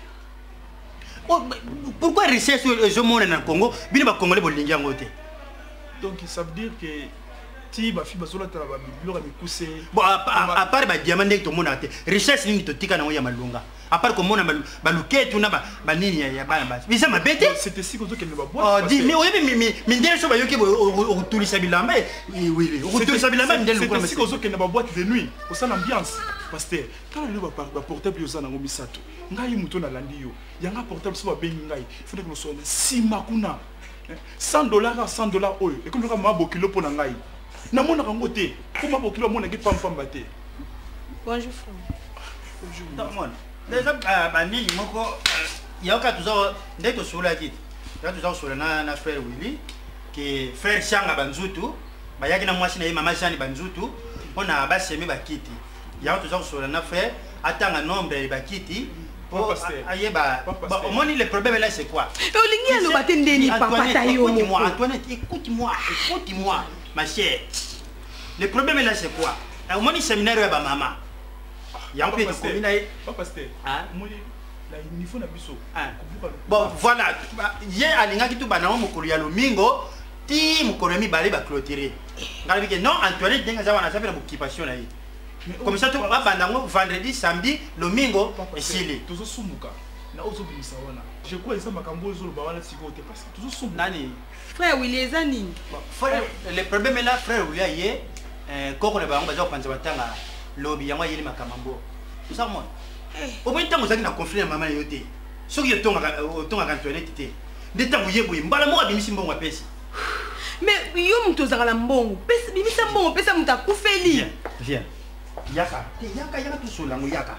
pourquoi recherche je monde na Congo bino ba congolais bolingi yango te
donc ça veut dire que ti ba fi basola tala ba biloko mikuse
bon à part ba diamant ndeko mona te recherche nini to tika na ya malunga à part ko mona ba luketu na ba nini ya bana basi bisa mabete
c'était si ko to kende ba boîte
oh di mais oyebi mi ndele so ba yoke o tulisa bilamba oui o tulisa bilamba ndele
ko si ko zo kende ba boîte de nuit au sana ambiance pasteur quand le ba portable yo sana ngomi sato ngai muto na landi yo yanga portable so ba bengi ngai faut que so na sima kuna $100 à $100 oyo et comme ka mabo kilo pona ngai na mona kango te ko mabo kilo mona ki pam bate
bonjour frère
bonjour déjà bani moko yaka tuzo ndeko sula kiti ya tuzo sula na frère Willy que frère Changa banzutu bayaki na mwasi na ye mama Jani banzutu ona basemi bakiti ya tuzo sula na frère atanga nombre bakiti pour ayeba omoni le problème là c'est quoi
olingi alo batendeni papa tayo
Antoinette écoute-moi ma chère le problème là c'est quoi omoni séminaire ya ba mama ya mpe komina ye
pasteur omoni la niveau na biso
bon voilà ye alingaki tu bana mokolo ya lomingo ti mokolo mi balé ba clôturer ngalabi que non Antoinette denga za wana sape na occupation na ye comme ça tu vas bandango vendredi samedi domingo esili
tuzo sumuka na ozo bimisa wana je crois ça makambo ozo ba wana siko te parce que tuzo sumuka
nani
frère Willy ezani
frère le problème là frère Willy ye koko na bango baza panza batanga lobby yango yeli makambo ça moi au moins tango zaki na conflit na mama yote soki yo tonga Antoinette te de tango yebo mbala mo abimisi mbongo apesi
mais yo mto zaka la mbongo pesa bimisa mbongo pesa mta kufeli
viens yaka tu solango yaka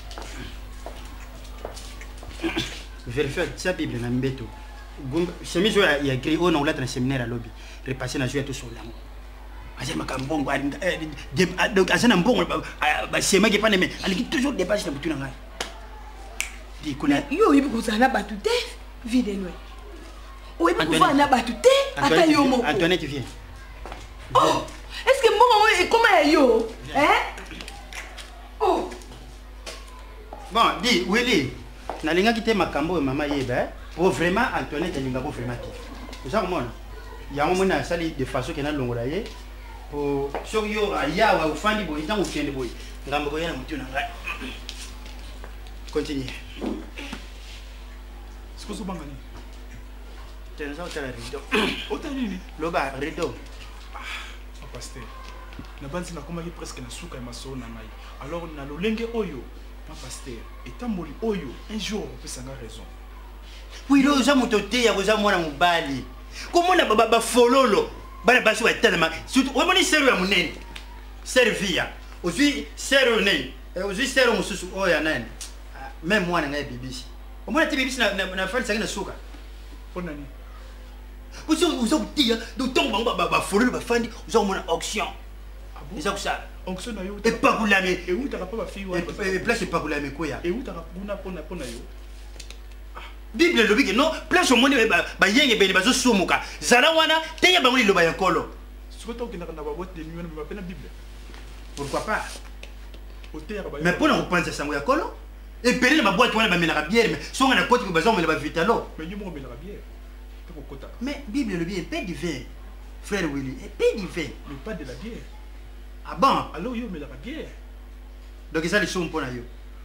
vérifier sa bible na mbeto chemise ya gris on on l'a dans séminaire à lobby repasser na joie tout solango asa makambongo donc asa na mbongo ba sema ke pas mais aliki toujours dépasse na butuna ngai di kuna
yo yibi kuzana batu te Vide-le. Oui, mais pouvoir n'a pas tout. Attends,
Antoinette, viens.
Oh, est-ce que moi, comment yo? Hein? Oh.
Bon, dis, Willy, nalinga kite makambo et maman yeba, pour vraiment Antoinette alinga pour vraiment kite. Vous savez comment? Il y a un moment où sali de façon qu'il y a longue d'ailleurs pour sur yo aya wa ufandi boy dans ufende boy. Ngambo yana mutu na ngai. Continue.
C'est quoi ce bangani?
Tena ça au rideau.
Otani ni?
Loba rideau.
Ah, pasteur. Na banzi na komaki presque na suka ya maso na ngai. Alors na lolenge oyo, pas pasteur. Etamboli oyo, un jour on peut s'en raison.
Oui, lo za mutote ya koza mwana mubali. Comment na baba fololo? Bana basu wa tellement. Surtout on moni sero ya munene. Servia. Aussi sero ne. Aussi sero mususu oya nani. Même moi na ngai bibisi. On mona te bibisi na fali sakina suka.
Pona ni.
Vous avez dit, donc on fololo ba fandi, vous avez mon auction. C'est ça que ça.
Auction na yo.
Et pas pour la
et où t'as pas ma fille
et place pas pour la me koya.
Et où t'as pona yo.
Bible lobi que non, place au monde ba yenge beli bazo somuka. Zala wana teya ba ngoli loba yankolo.
Surtout que na ba boîte de nuit na ba pena Bible.
Pourquoi pas? Mais pour on pense ça ngoya kolo. Et pele ba boîte wana ba menaka bière mais songa na koti ko bazo mela ba vitalo.
Mais yo mo menaka bière.
Mais Bible le bien paix du vin. Frère Willy, et paix du vin.
Mais pas de la bière.
Ah bon?
Alors yo menaka bière.
Donc ça les sont pour na yo.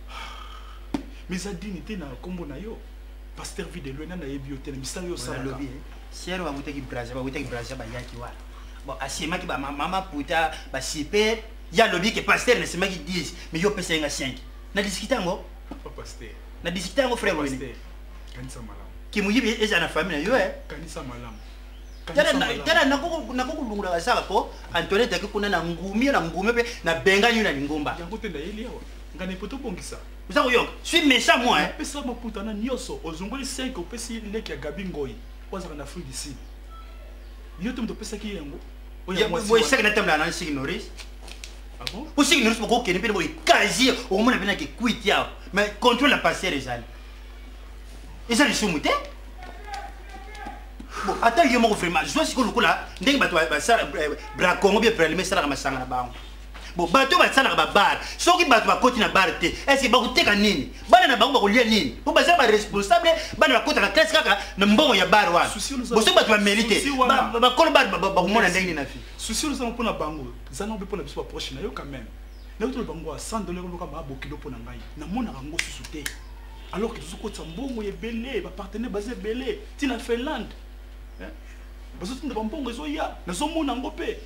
Mais ça dignité na kombo na yo. Pasteur vide le na yebi yo tele misali yo sala
lobi. Siero ba mutaki Brazza ba yaki wa. Bon asiema ki ba mama puta ba sipe ya lobi que pasteur ne sema ki 10 mais yo pesa nga 5. Na discuter ngo?
Pas pasteur.
Na discuter ngo frère Willy.
Kanisa malam.
Ki muyibi eza na famille yo
Kanisa malam.
Tala nako lungula saka ko Antoinette ki kuna na ngumi pe na benga nyuna ngomba.
Yango tenda yeli yawa. Ngane poto bongisa.
Vous avez vu, je suis méchant moi.
Pesa maputa na nyoso, ozongoli 5 opesi leki ya Gabi Ngoi. Oza na Afrique d'ici. Yo tum to pesa ki yango.
Oya saka na tambla na sigi Norris.
Ah bon?
Au sigi Norris poko kene pe boy quasi au moins na ki quit ya. Mais contrôle la passer les gens. Et ça les soumute. Bon, attends yo mo vraiment, je suis ko lokula ndenge bato ba sala bra Congo bien préliminaire sala ma sanga na bango. Bon, bato ba tsala ba bar. Soki bato ba koti na bar te. Est-ce que ba kuteka nini? Bana na bango ba kolia nini? Po ba za ba responsable, bana ba kota na classe kaka na mbongo ya bar wa. Bo soki bato ba mérite. Ba kolo bar ba mona ndenge na fi.
Souci nous avons pour na bango. Zana be pour na biso proche na yo quand même. Na to bango a 100 $ loka ba bokilo pour na ngai. Na mona rango susute. Alors que tout kota mbongo ye belé, ba partenaire basé belé. Tina Finlande. Hein? Baso tina mbongo zo ya. Na zo mona ngope.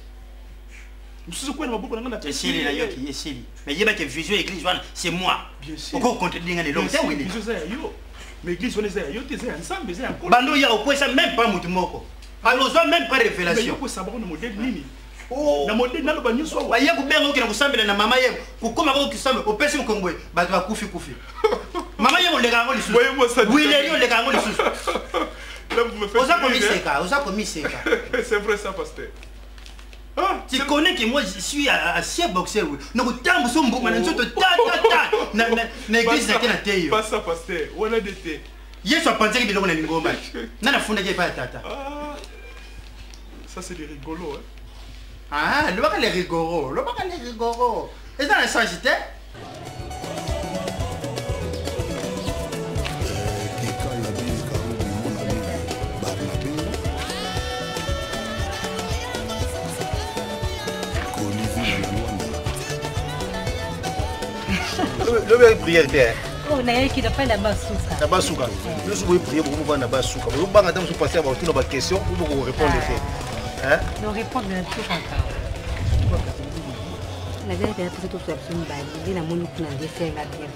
C'est Sili la yoki, c'est Sili. Mais il y a que vision église, c'est moi.
Bien sûr.
Pourquoi contre les gens
c'est oui. Mais église on les a yo, c'est ensemble, c'est encore.
Bando ya au point ça même pas mutumoko. Alors ça même pas révélation.
Mais il faut savoir le modèle nini. Oh, na modèle na lo ba nyuso.
Wa yego benga okina kusambela na mama yego. Kukoma ko kusamba opesi mkongwe. Bato ba kufi. Mama yego le kango lisusu. Oui, le kango lisusu.
Là vous me faites.
Osa komiseka.
C'est vrai ça pasteur.
Tu connais que moi je suis assez boxeur. Nous tambo so mboma na nzoto ta na église na teyo.
Pas ça pasteur. Wala dete.
Yesu apanzaki biloko na lingomba. Nana funda ke pa tata.
Ça c'est des rigolos hein.
Ah, le baka les rigolos. Et ça la sagité.
Le prière terre.
Oh, naye qui d'après la basuka.
La basuka. Nous pouvons prier pour vous na basuka. Vous banga tam passer avoir toutes nos questions pour vous répondre hein?
Nous répondre à tout encore. La vérité est peut-être tout absolument bali. Na moni kuna ndese la terre.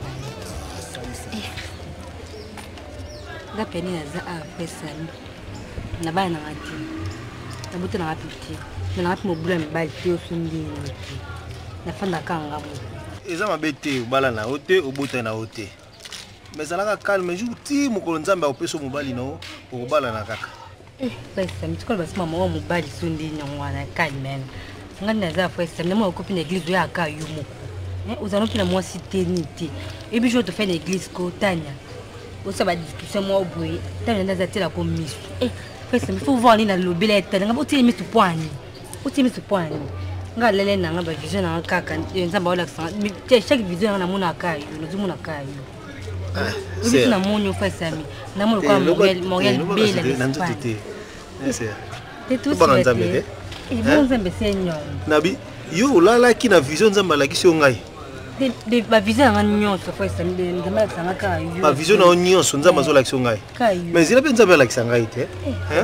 La peine za a pesani. Na bana ngati. Na buta na rapiti. Na ngati mo bula mbali te osundi. Na fanda kanga mo.
Eza mabete obala na ote obota na ote. Mais ça la calme jour ti mokolo nzambe opeso mobali no obala na kaka.
Pesa mtikola basi mama wa mobali sundi nyongwana calme. Ngani naza pesa mama okopi na église ya ka yumo. Ozanoki na moi cité nité. Et puis je te fais l'église ko Tanya. osa ba discussion mo boye tana ndaza tela ko misu first il faut voir ni na lobela tana ngabo tini misu poani uti misu poani ngalele nanga ba vision nanga kaka nzamba wala kusanga chaque vision na mona kayo nozumuna kayo c'est na monyo first ami na mono kwa Montréal bela
nanzotete c'est
tout ça nzambe bon nzambe senyo
nabi yo lala ki na vision nzamba la kisio ngai
de ba vision nga nyonso first ami de nzamba kusanga kayo
ba vision na nyonso nzamba zo la kisio ngai mais zila pe nzamba la kisanga ngai te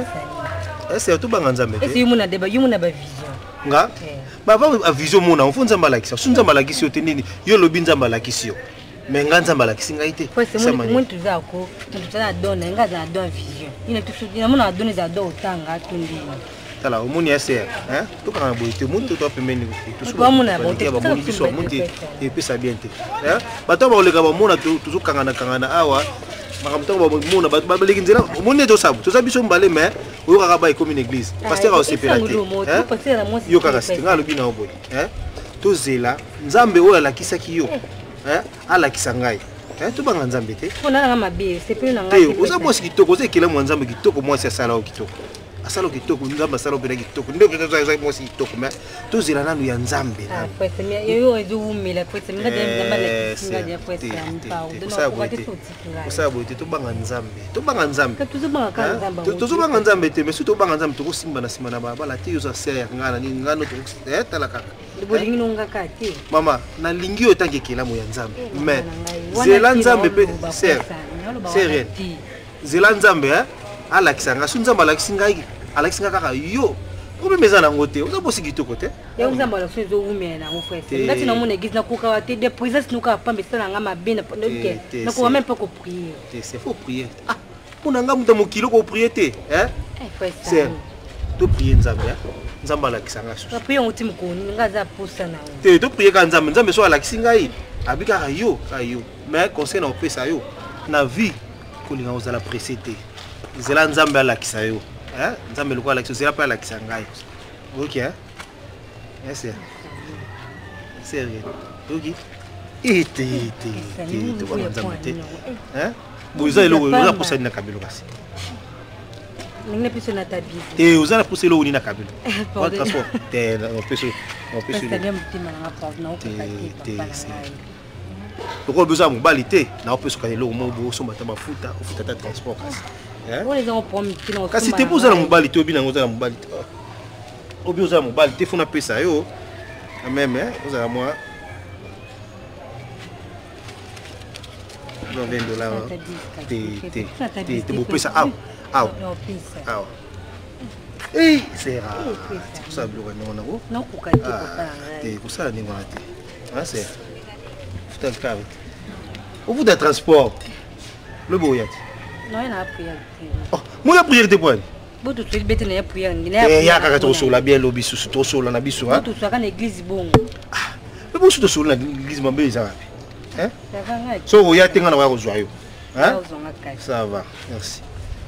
c'est tout banga nzambe te
est-ce yumuna de ba yumuna ba vision
nga baba a vision mona on fonza mbala kisio sunza mbala kisio te nini yo lobi nzamba la kisio mais nganza mbala kisinga ite
c'est moi tu za ko tu za dona ngaza don vision ina tu ina mona dona za do tanga tundi
tala omoni ese to kana boite muntu to pemeni
to so mona boite
ba moni biso muntu et puis ça bien te bato ba oleka ba mona to zo kangana awa makamto ba mona ba leki nzela omoni to sabu to sabiso mbale mais oyo kaka ba comme une église pasteur au sepelate yo kaka singa lobi na oboy to zela nzambe oyo alakisaki yo alakisa ngai to banga nzambe te
ona nga mabe c'est plus na ngai
oza mwasi kitoko oza ekela mwa nzambe kitoko mwasi asala o kitoko asala kitoko nzambe asala opena kitoko ndio kaka mwasi kitoko mais to zela nanu ya nzambe nanu
pwese yo ezo umela pwese nga de nzambe la kisinga ya pwese mpao
osa boite to banga nzambe
to
zo banga nzambe te mais surtout banga nzambe to kosimba na sima na bala te yo za ser ngana ni ngano to tala kaka mama nalingi yo tanke kelamu ya nzambe mais zela nzambe pe ser rien zela nzambe alakisa nga su nzambe alakisi ngai alakisi nga kaka yo obe meza nango te oza bosi kitoko te
ya nzambe alakisi zo umela nango frère ngati na mona église na kuka wa te de présence nuka pambe sala nga mabe na na ko même pas ko prier
c'est faut prier pona nga muta mokilo ko prier te c'est to prier nzambe nzambe alakisa nga su
prier ngoti mukoni ngaza posa na
te to prier ka nzambe so alakisi ngai abika kayo mais conseil na opesa yo na vie kolinga ozala précédé zela nzambe alakisa yo nzambe lokwa alakisa zela pa alakisa ngai OK c'est rien OK ite to bana nzambe te boza eloko oza posa na kabelo kasi
ningine piso na tabi
oza na posa eloko ni na kabelo wa transport te on peut Pourquoi besoin de balité? Na peut se caler l'eau, mon beau, son matin, ma futa, au futa de transport. Kasi te posa na mobalité, obi na ngoza na mobalité. Obi oza na mobalité, faut na pesa yo. Même, oza na moi. $20. Te beau pesa. Aw. Eh, c'est rare. C'est ça, bloqué non non.
Non, pourquoi tu pas?
Te pour ça ni ngona te. C'est au bout d'un transport, le boyat.
Non, il y a prière.
Oh, moi prière de point.
Bon, tu fais bête na prière.
Il y a quelque chose là bien lobi sur trop sur la biso hein.
Tu sois dans l'église bon.
Mais bon sur la l'église mambe ça. Hein? So boyat tenga na wa joyeux. Hein? Ça va. Merci.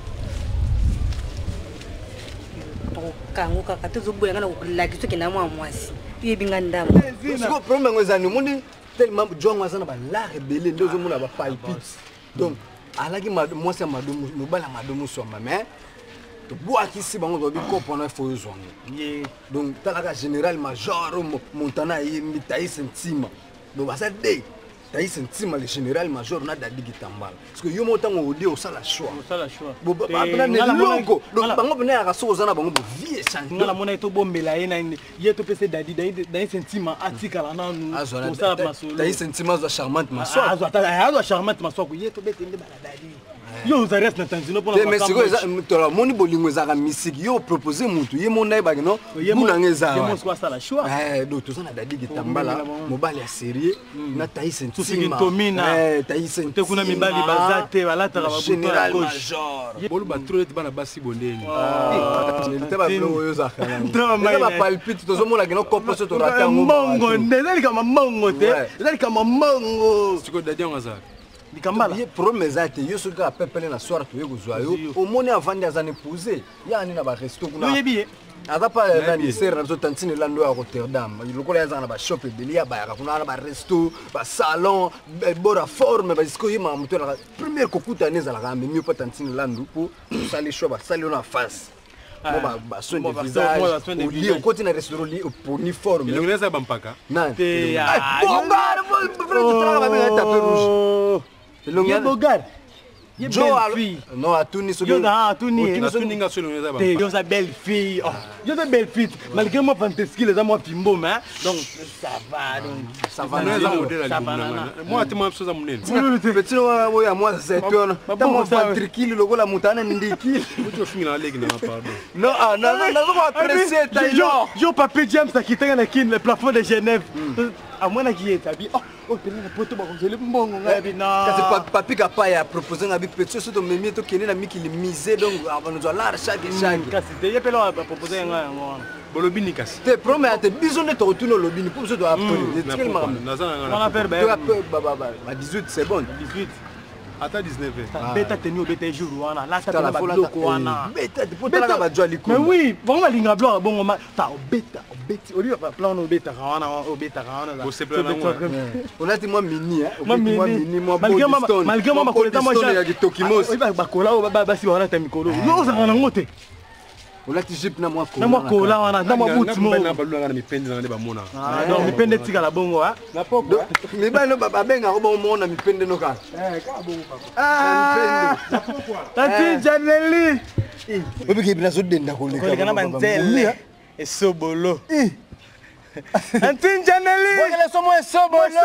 Kango kaka to zo boya ngana ko la kiso kina mwa mwasi. Yebinga ndamo.
Siko problème ngozani mundi tellement jongo azana ba la rebelle ndozo mona ba palpite. Donc alaki moi c'est madomo mobala madomo so mais to boa kisi bango do bi ko pona fo zongo. Donc talaka général major Montana yimbi taïs ntima. Donc basa dé taïs ntima le général major na dadi kitambala. Parce que yo motango odi o sala choix. Bo ba na ne longo. Donc bango bena ka so zana bango bo vie change.
Ngala mona to bombela ye na ye to pese dadi taïs ntima atikala na nu o sala masolo.
Taïs ntima zo charmante maso.
Azo charmante maso ko ye to bete nde bala dadi. Yo za reste na tanzino pona
mais siko za tola moni bolingo za ka misiki yo proposer mutu ye mona e bagino buna ngeza
ye monsko sala choix
do to sana dadi kitambala mobali ya sérieux na taïs ntima taïs ntima
te kuna mibali bazate balata ka
général major bolu ba trolete bana basi bondeni te ba blo yo za kana te ba palpite to zo mona gino kopo so to rata
mongo ndeli kama mongo te ndeli kama mongo
siko dadi ngaza Dikambala. Ye problème ezate yo soka pepele na soir to yego zwa yo. Omoni avandi azane poser. Ya ani na ba resto kuna.
Yo yebi.
aza pa nani sere na biso tantine lando ya Rotterdam lokola yazaka na bashop ebele ya bayaka kuna na baresto basalon bora forme basiko yema moto alaka première kokutana ezalaka amemi mpo tantine lando mpo osali choix basali yo na face soin de visage olie okoti na restaurant olie oponi forme
elongi eza bampaka
bongare frère babengaka tapis rouge elongi
bogare
non, à Tunis,
yo sa belle fille. Yo sa belle fille. Malgré moi fantastique les amours pimbo mais donc ça va donc
ça va. Moi tu m'as chose à mon nez.
Petit moi c'est toi. T'as mon ventricule le gola montana ndiki.
Tu finis la ligue non pardon.
Non non non apprécier Taylor.
Yo papier James qui était dans le plafond de Genève. À moi qui est habillé. Oh tenez la poteau ba konzele mbongo ngabi na.
Kasi papi kapa ya proposer ngabi petit surtout memi to kene na miki le miser donc avant nous la chaque.
Kasi de pelo ba proposer nga ngona.
Bolobini kasi.
Te promet te bisonne to retourner lobini pour ce doit appeler.
On appelle ba
18 c'est bon.
18.
Ata 19
beta tenu beta jour wana la ta la bloko wana
beta pour la ba joli ko
mais oui bon linga bloko bon ma ta beta oli va plan no beta wana o beta wana
ko se plan
on a dit moi mini moi
malgré moi makoleta moi
ya kitokimos
ba kola ba si wana ta mikolo yo za na ngote
on ti jip na moi
kola wana na moi butu mo
na balunga na mipende na bamona
donc mipende tika la bongo ha
na poko mi ba no ba benga ko bon mona mipende no ka
ka bongo papa na poko tati janeli
obi ke so denda ko le
ka na banzele esobolo antin janeli
bogele somo esobolo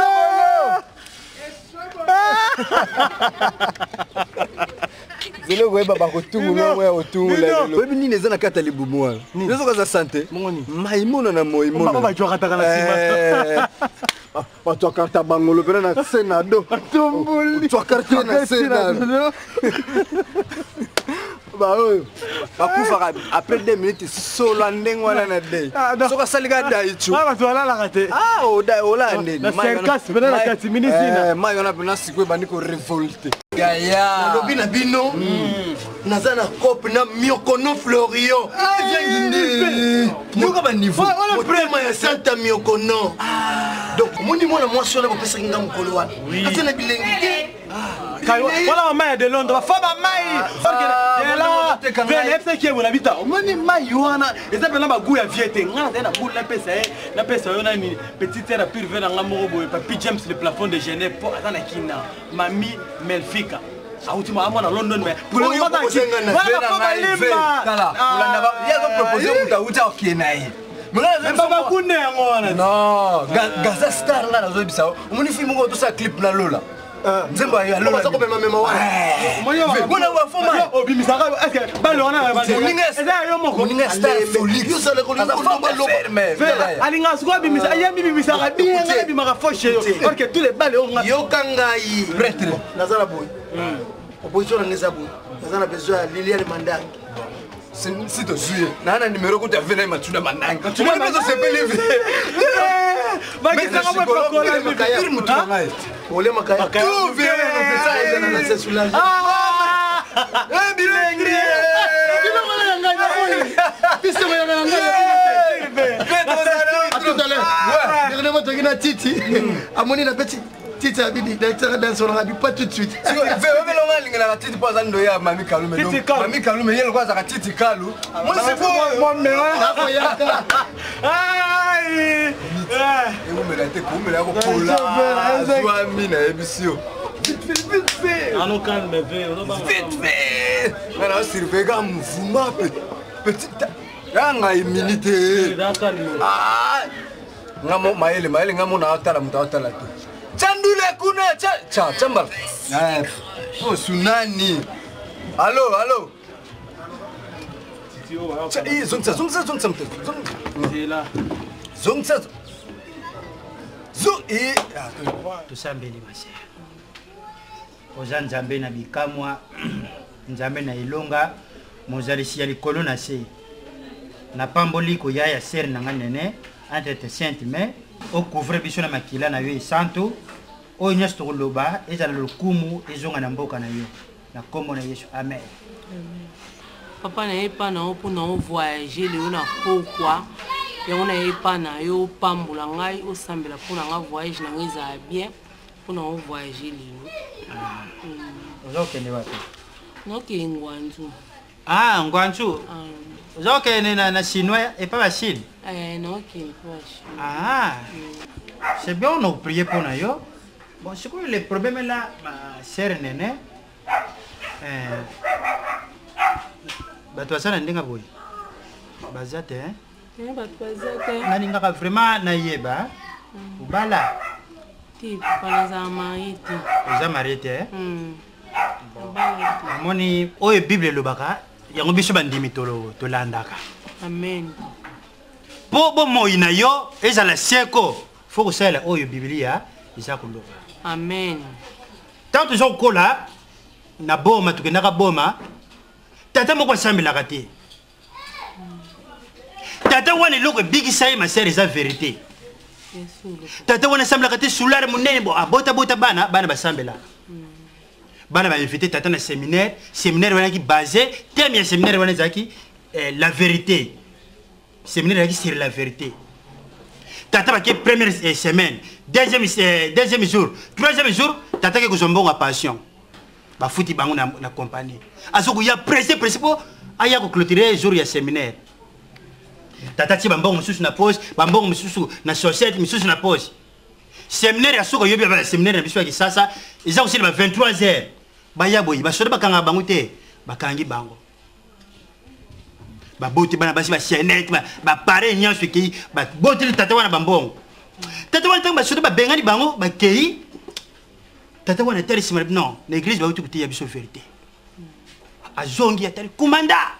Zelo goye baba kotungu no ya otungu la lelo. Webi nini ezana kata libumu wana. Nezo kaza sante. Maimuna na moimuna.
Baba jwa kata kana sima.
Ba to karta bangolo pena na senado.
Tumbuli.
To karta na senado. Ba oyo. Bakufa après 2 minutes solo ndenge wana na day. Soka salika dai chu.
Baba to ala la kate.
O dai ola ndeni.
Na serkas pena na kati minisina.
Mayo na pena sikwe bandiko revolte.
Gaya. Lobi na bino. Naza na cope na miokono Florio. Nyoka ba niveau. Motema ya Santa miokono. Donc moni mwana mwasi wana bapesa kinga mukolo wana. Ate na bilengi.
Voilà ma maille de Londres. Fa ba maille. Là. Vene FC qui est mon habitat. Moni maille wana. Et ça pena ba goût ya viete. Ngana na boule na pesa yo na ni petite terre pure vena ngamoro boy. Papi James le plafond de Genève pour atana kina. Mami Melfika. Autima amona London mais pour le moment voilà pas limba
kala ulanda ba yazo proposer muta uta okenai
mais baba kunde ngona
non gaza star nga nazo bisa umuni film ngo to sa clip na lola nzemba ya lola
sako bema mema wana
moyo
bona wa foma
obimisaka est-ce que balo wana ba eza yo moko
moninga star folie
yo sala ko lo
alinga siko bimisa yemi bimisaka bien bimaka foshe yo parce que tous les balles
yo kangai prêtre nazala boy opposition na ngeza boy nazala besoin ya Liliane Mandangi
si to jouer na na numéro ko ta vena matuna Mandangi tu m'as besoin se belever
mais ça va pas coller
mais film tu ngai
ole makaya
tu verras
na c'est soulage
bilengri
bilo mala nganga piste mala nganga tout à l'heure dernièrement tu as Titi amoni na petit Titi abidi directeur dans on rabi pas tout de suite
tu veux le lingala la Titi pas ando ya mami Kalume mami Kalume yelo kwa za Titi Kalu moi c'est moi mais
ai
et vous me la te comme la ko pola joie mina ebisio vite fait
ah non calme
vite fait voilà surveiller comme mouvement petite yanga immunité ah ngamo maele ngamo na atala mutawatala tu chandule kuna cha chamba oh sunani allo zungsa
tosambeli mase oza nzambe na bikamwa nzambe na ilonga mozalisi ya likolo na se napamboli koya ya sere na nga nene entre te sainte mais ocouvre biso na makila na yo esanto oyo nyonso tokoloba ezala lokumu ezonga na mboka na yo na kombo na Yesu amen
Papa n'a pas na pour na voyager le na pourquoi et on a pas na yo pambola ngai au sambela pour na voyage na ngeza bien pour na voyager le
Zoke ne wapi?
Noke ngwanzu.
Ah, ngwanzu. Zoke ne na chinois et pas la Chine.
Noke pas Chine.
Ah. C'est bien on a prié pour na yo. Bon, c'est quoi le problème là ma sœur Néné? Bato asana ndinga boy. Bazate hein?
Bato bazate.
Nani ngaka vraiment na yeba. Ubala.
Ti pala za marite.
Za marite hein? Moni oye Bible lobaka yango biso bandimi to landaka.
Amen.
Po bo moyina yo ezala seko. Faut que ça oye Biblia isa kundoka.
Amen.
Tant toujours kola na boma tukendaka boma tata moko asambelaka te tata wana eloko ebikisa ye masere eza vérité tata wana asambelaka te sulare monene bo abota bana basambelaka bana bainvite tata na séminaire wana ki basé thème ya séminaire wana ezalaki la vérité séminaire ezalaki sur la vérité tata bake première semaine deuxième jour troisième jour tata ke kozombongo passion bafuti bango na compagnie azoku ya pressé po aya ko clôturer jour ya séminaire tata ti bambongo mususu na pause bambongo mususu na société mususu na pause séminaire ya soko yobi ba séminaire na biso ya kisasa eza aussi ba 23h baya boyi ba soda bakanga bango te bakangi bango ba boti bana basi ba chaînette ba pare nyanso ki ba boti tata wana bambongo tata wana tanga ba soda ba bengani bango ba kei tata wana tali sima non l'église va tout ya biso vérité azongi ya tali kumanda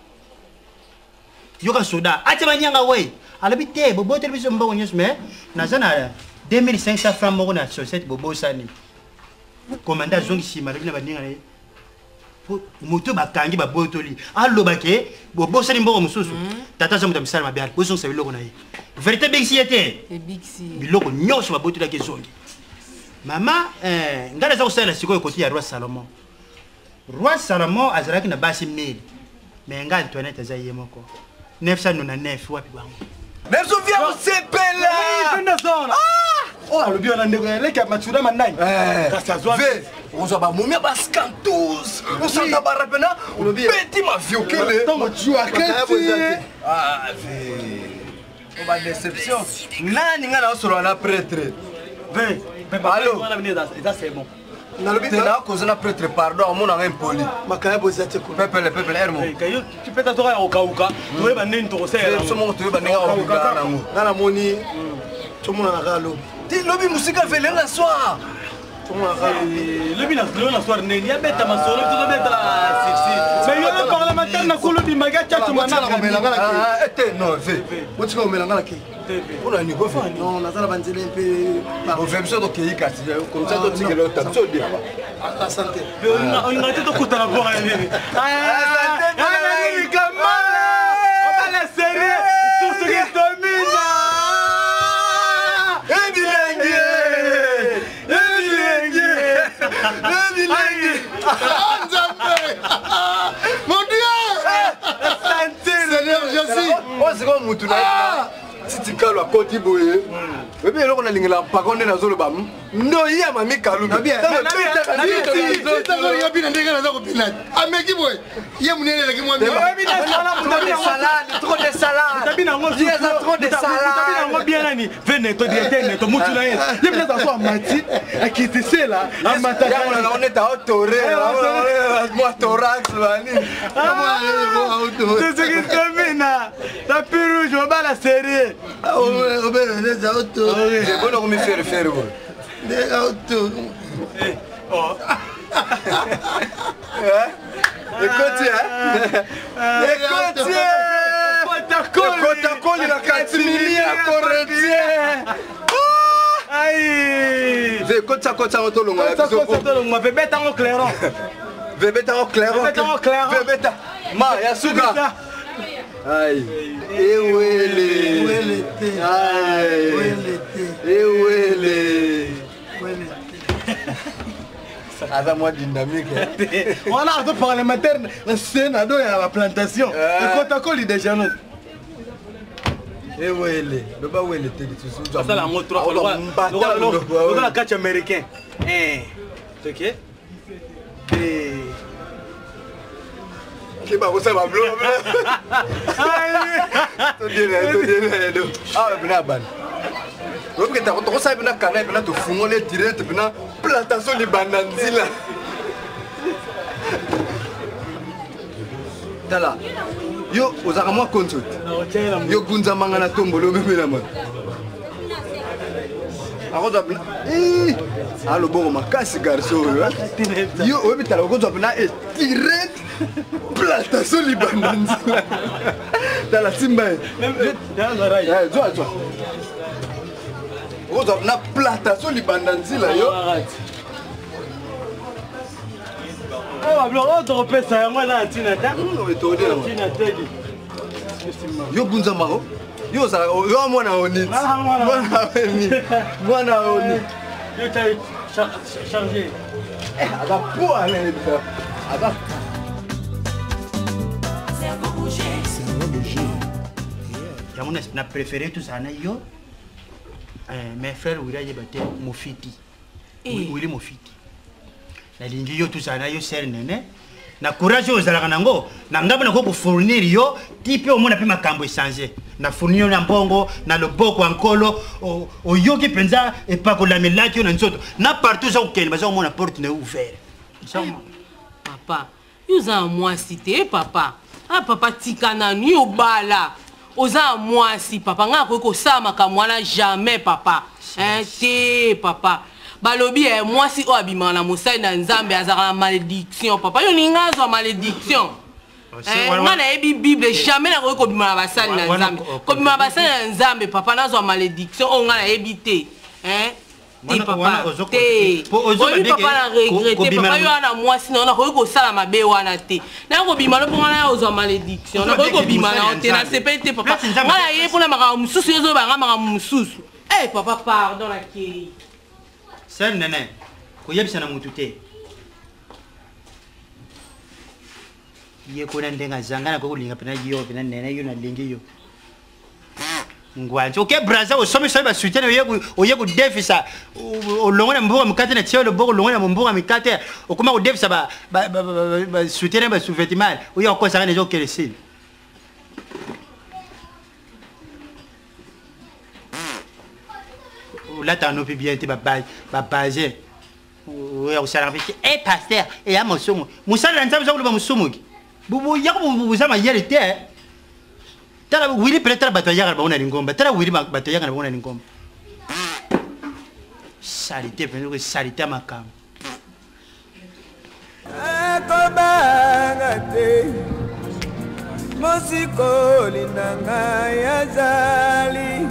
yoka soda acha banyanga we alabi te bobo tele biso mbongo nyos mais nazana 2500 francs moko na société bobo sani komanda azongi sima alabi na baninga ne po moto bakangi babotoli alobake bobo sani mbongo mususu tata zamu tamsala mabial bozo sa biloko na ye vérité bixi était biloko nyos babotoli ke zongi Maman, ngala za kusala sikoyo koti ya roi Salomon. Roi Salomon azalaki na basi 1000. Mais ngala Antoinette za yemoko. 999 wapi bango.
Même Sofia usepela.
Ndio zona. Oh, alobio na ndeko leka machuda manai.
Kasazwa. Ve, onzo ba mumia ba scantus. Usanga ba rapena, petit ma viokele.
Tongo jua kati.
Ah, ve. On va déception. Nani ngana osoro na prêtre.
Ve.
Allô?
C'est bon.
Tena cause na prêtre pardon mon en impoli.
Makaya bozate ko.
Pepele hermo.
Tu peux t'attendre au kauka. Tu vas nini to sela.
Ce moment tu vas nini au kauka nango.
Nana moni. Tumuna na galo.
Ti lobi musika vele na soir.
Tumuna galo. Lobi na soir nini ya beta masolo tu beta sexy. Mais yo le parlementaire na kolo di maga cha tumana.
Ah, ete non ve.
Motika omelanga la ki.
On a ni go fa.
Non, nazala banzele un peu.
On fait besoin de qu'il kasi comme ça donc que le temps so dia.
La santé. On a tout kuta na boire. Ah, ni kama. On va la serrer tout ce qui domine.
Mon Dieu! Seigneur Jésus!
Oh, c'est comme Moutouna. Titi Kalo a Côte d'Ivoire. Mais bien, on a l'ingla pas qu'on est dans le bam. Non, il y a mamie Kalou.
Bien,
des autos.
Oh.
Écoutez, écoutez. Coca-Cola, la 4 milliards coréens. Aïe. Écoute ça, on te
le bébé en clairon.
Bébé en clairon. Bébé Ma, Yasuga. Aïe. Et où elle est? Aïe. Et où elle est? aza mwa dynamique
wana azo parlementaire na sénado ya baplantation ekota koli déjà no
ewele loba wele te lisusu
asala yango lokola catch américain ok
ke bakosala bablo todiene awa pena abana lobi ke tokosala pena kana pena tofungole direct pena plantation libanda nzila tala yo ozaka mwa consult yo gunzamanga na tombolo omemela moto akozwa pena aloboko makasi garso oyo yo oyebi tala okozwa pena direct plantation libanda nzila tala simba ye zwa okozwa pena plantation libanda nzila yo
tokopesa yango na ntina
yo gunzamako yo mwana oni mwana oni
chargé
aza po anayebi aza
yango na préféré tozala na yo mes frère wili ayeba te mofiti wili mofiti nalingi yo tozala na yo sere nene na courage oyo ozalaka nango na ngambo nako kofournir yo ti mpe omona mpe makambo echange na fournir yo na mbongo na loboko ya nkolo oyoki mpenza epakolamelaki yo na nzoto na partout oza kokende baza komona porte na yo ouvert
papa yo oza na mwasi te papa papa tika nanu yo obala oza na mwasi papa ngai akoki kosala makambo wana jamais papa te papa balobi mwasi oyo abimaka na mosali na nzambe azalaka na malédiction papa yo ninga azwa malédiction nga nayebi bible jamais nakoki kobima na basali na nzambe kobima na basali na nzambe papa nazwa malédiction oyo nga nayebi te te papa te oyebi papa na regrete papa yo wana mwasi na yo nakoki kosala mabe wana te naye kobima no mpo nga naye ozwa malédiction nakoki kobima na yo te nasepeli te papa nga naye mpona makambo mosusu yo ozoyebanga makambo mosusu papa pardon nakei
sere nene koyebisa na mutu te ye kuna ndenge azanga na kokolinga pena yo pena nene yo nalingi yo ngwanzi oke braza osomisa basutene oye kodefisa olongo na mboka mikate na tia loboko olongo na mboka mikate okoma kodefisa basutene basouvetimale oye okosaka nezo okelesile là t'as un peu bien été basé ouais on s'est arrêté pasteur et à mon son musa la nzambe zo mon son bubu ya bubu za ma yele te tala wili peut-être bato ya ba ona lingomba tala wili bato ya ba ona lingomba salité peut-être salité makam
akobanga te mosiko linanga yazali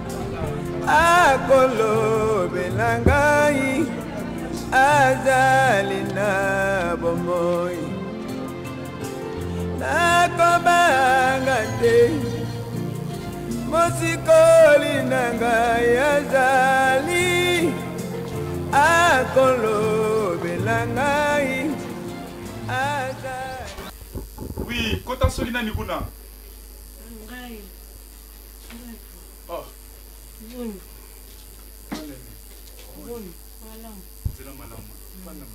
akolobela ngai azali na bomoi nakobanga te mosikoli na ngai azali akolobela ngai azali.
Oui, kota solina ni kuna. Oh.
Boni. Boni. Malamu.
Zela malamu. Malamu.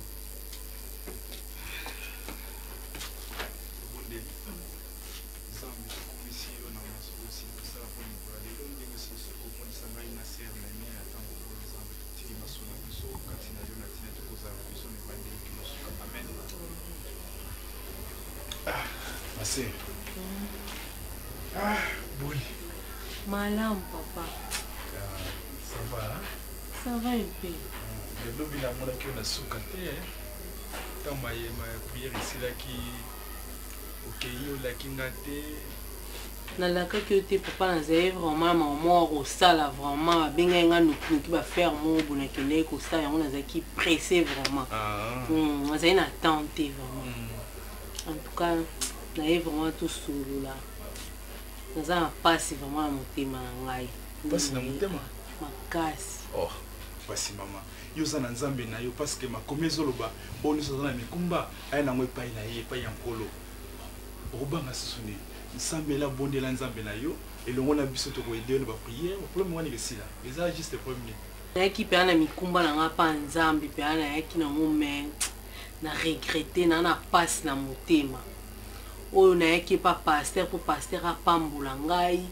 Bonde. Zambi kumisi ona masosi sala kwa kwa leo ndenge sisi kwa sanga ina sera na mimi atango kwa zambi tili masona biso kati na yo na tina tukoza biso ni bandi kiloso. Amen. Mase. Boni.
Malamu papa.
Ça va?
Ça va un peu.
Le lobby la mona qui on a soukaté. Tant ma prière ici là qui OK yo la kingate.
Na la ka que te papa na zé vraiment maman au sala vraiment benga nga nuki ba faire mon bona kene ko sa yango na zaki pressé vraiment. On a une attente vraiment. En tout cas, na est vraiment tout solo là. Naza passe vraiment à motema ngai.
Passe na motema.
Makasi.
Oh. pasi mama yo za na nzambe na yo parce que makomi ezoloba boni so za na mikumba aya nango epai na ye epai ya nkolo okobanga susuni nzambe la bondela nzambe na yo elongo na biso tokoyede na bapriere problème wana ekesila eza juste premier
nayaki mpe ana mikumba na nga mpa nzambe mpe ana yaki nango me na regrete na pasi na motema oyo nayaki epa paster mpo paster apambola ngai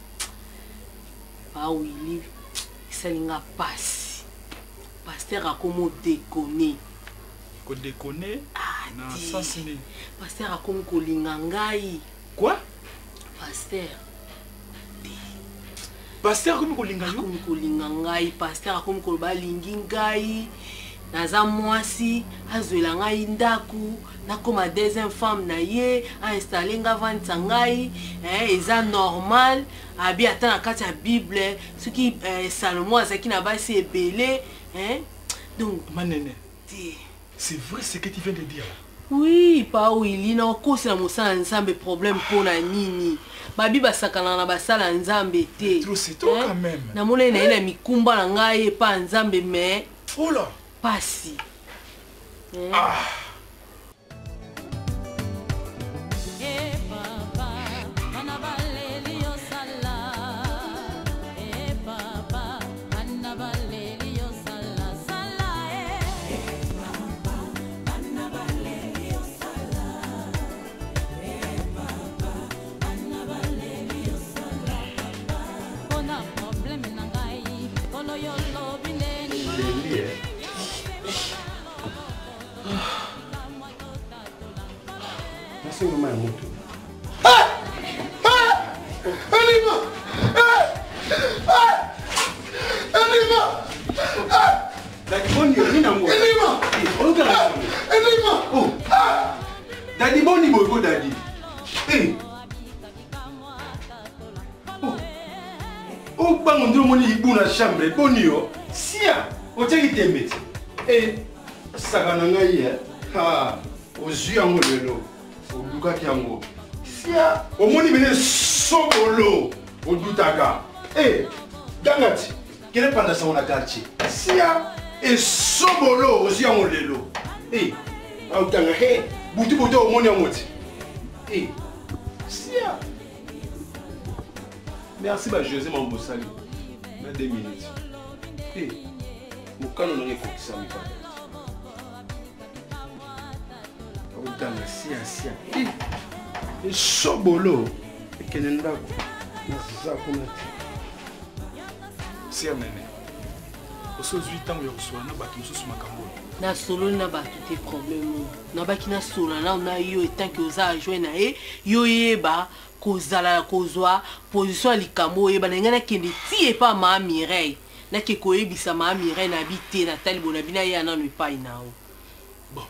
bawili esali nga pasi paster akomi odekone
kodekone na sens nini
paster akomi kolinga ngai
quoi
paster
paster akomi kolinga yo
akomi kolinga ngai paster akomi koloba alingi ngai naza mwasi azwela ngai ndaku nakoma deuxième femme na ye ainstalle nga vandisa ngai eza normal abi ata na kati ya bible soki Salomo azalaki na basi ebele donc
manene c'est vrai ce que tu viens de dire
oui pa wili na okosela mosala nzambe problème mpona nini babi basakana na basala nzambe te namona na ye na mikumba na ngai epa nzambe me pasi
Ngoma ya moto.
Anima! Anima!
Daddy Boni, ni nango.
Anima! Anima!
Oh. Daddy Boni boy daddy. Eh. Oh bango ndiro moni ibu na chambre Boni yo. Sia, o teki tembe. Eh, saka na ngai ha. Ozui yango lelo. Olukaki yango. Sia, omoni bene sobolo. Odutaka. Eh, dangati. Quel est pendant ça on a quartier? Sia, et sobolo ozui yango lelo. Eh, autanga he. Butu butu omoni yango ti. Eh, sia. Merci ba José Mambosali. Mais 2 minutes. Eh, mon canon n'a pas ça mi pas. Autanga sia. Eh, sobolo. E kenenda ko. Na sasa kuna.
Sia nene. Oso 8 ans yo kuswana ba kimsusu makambo.
Na solo na ba tout problème. Na ba kina solo na yo etant que oza joindre na ye, yo yeba kozala kozwa position likambo yeba na ngana kende ti e pa ma Mireille. Na ke koyebisa ma Mireille na bité na tali bona bina ya na no pa inao.
Bon.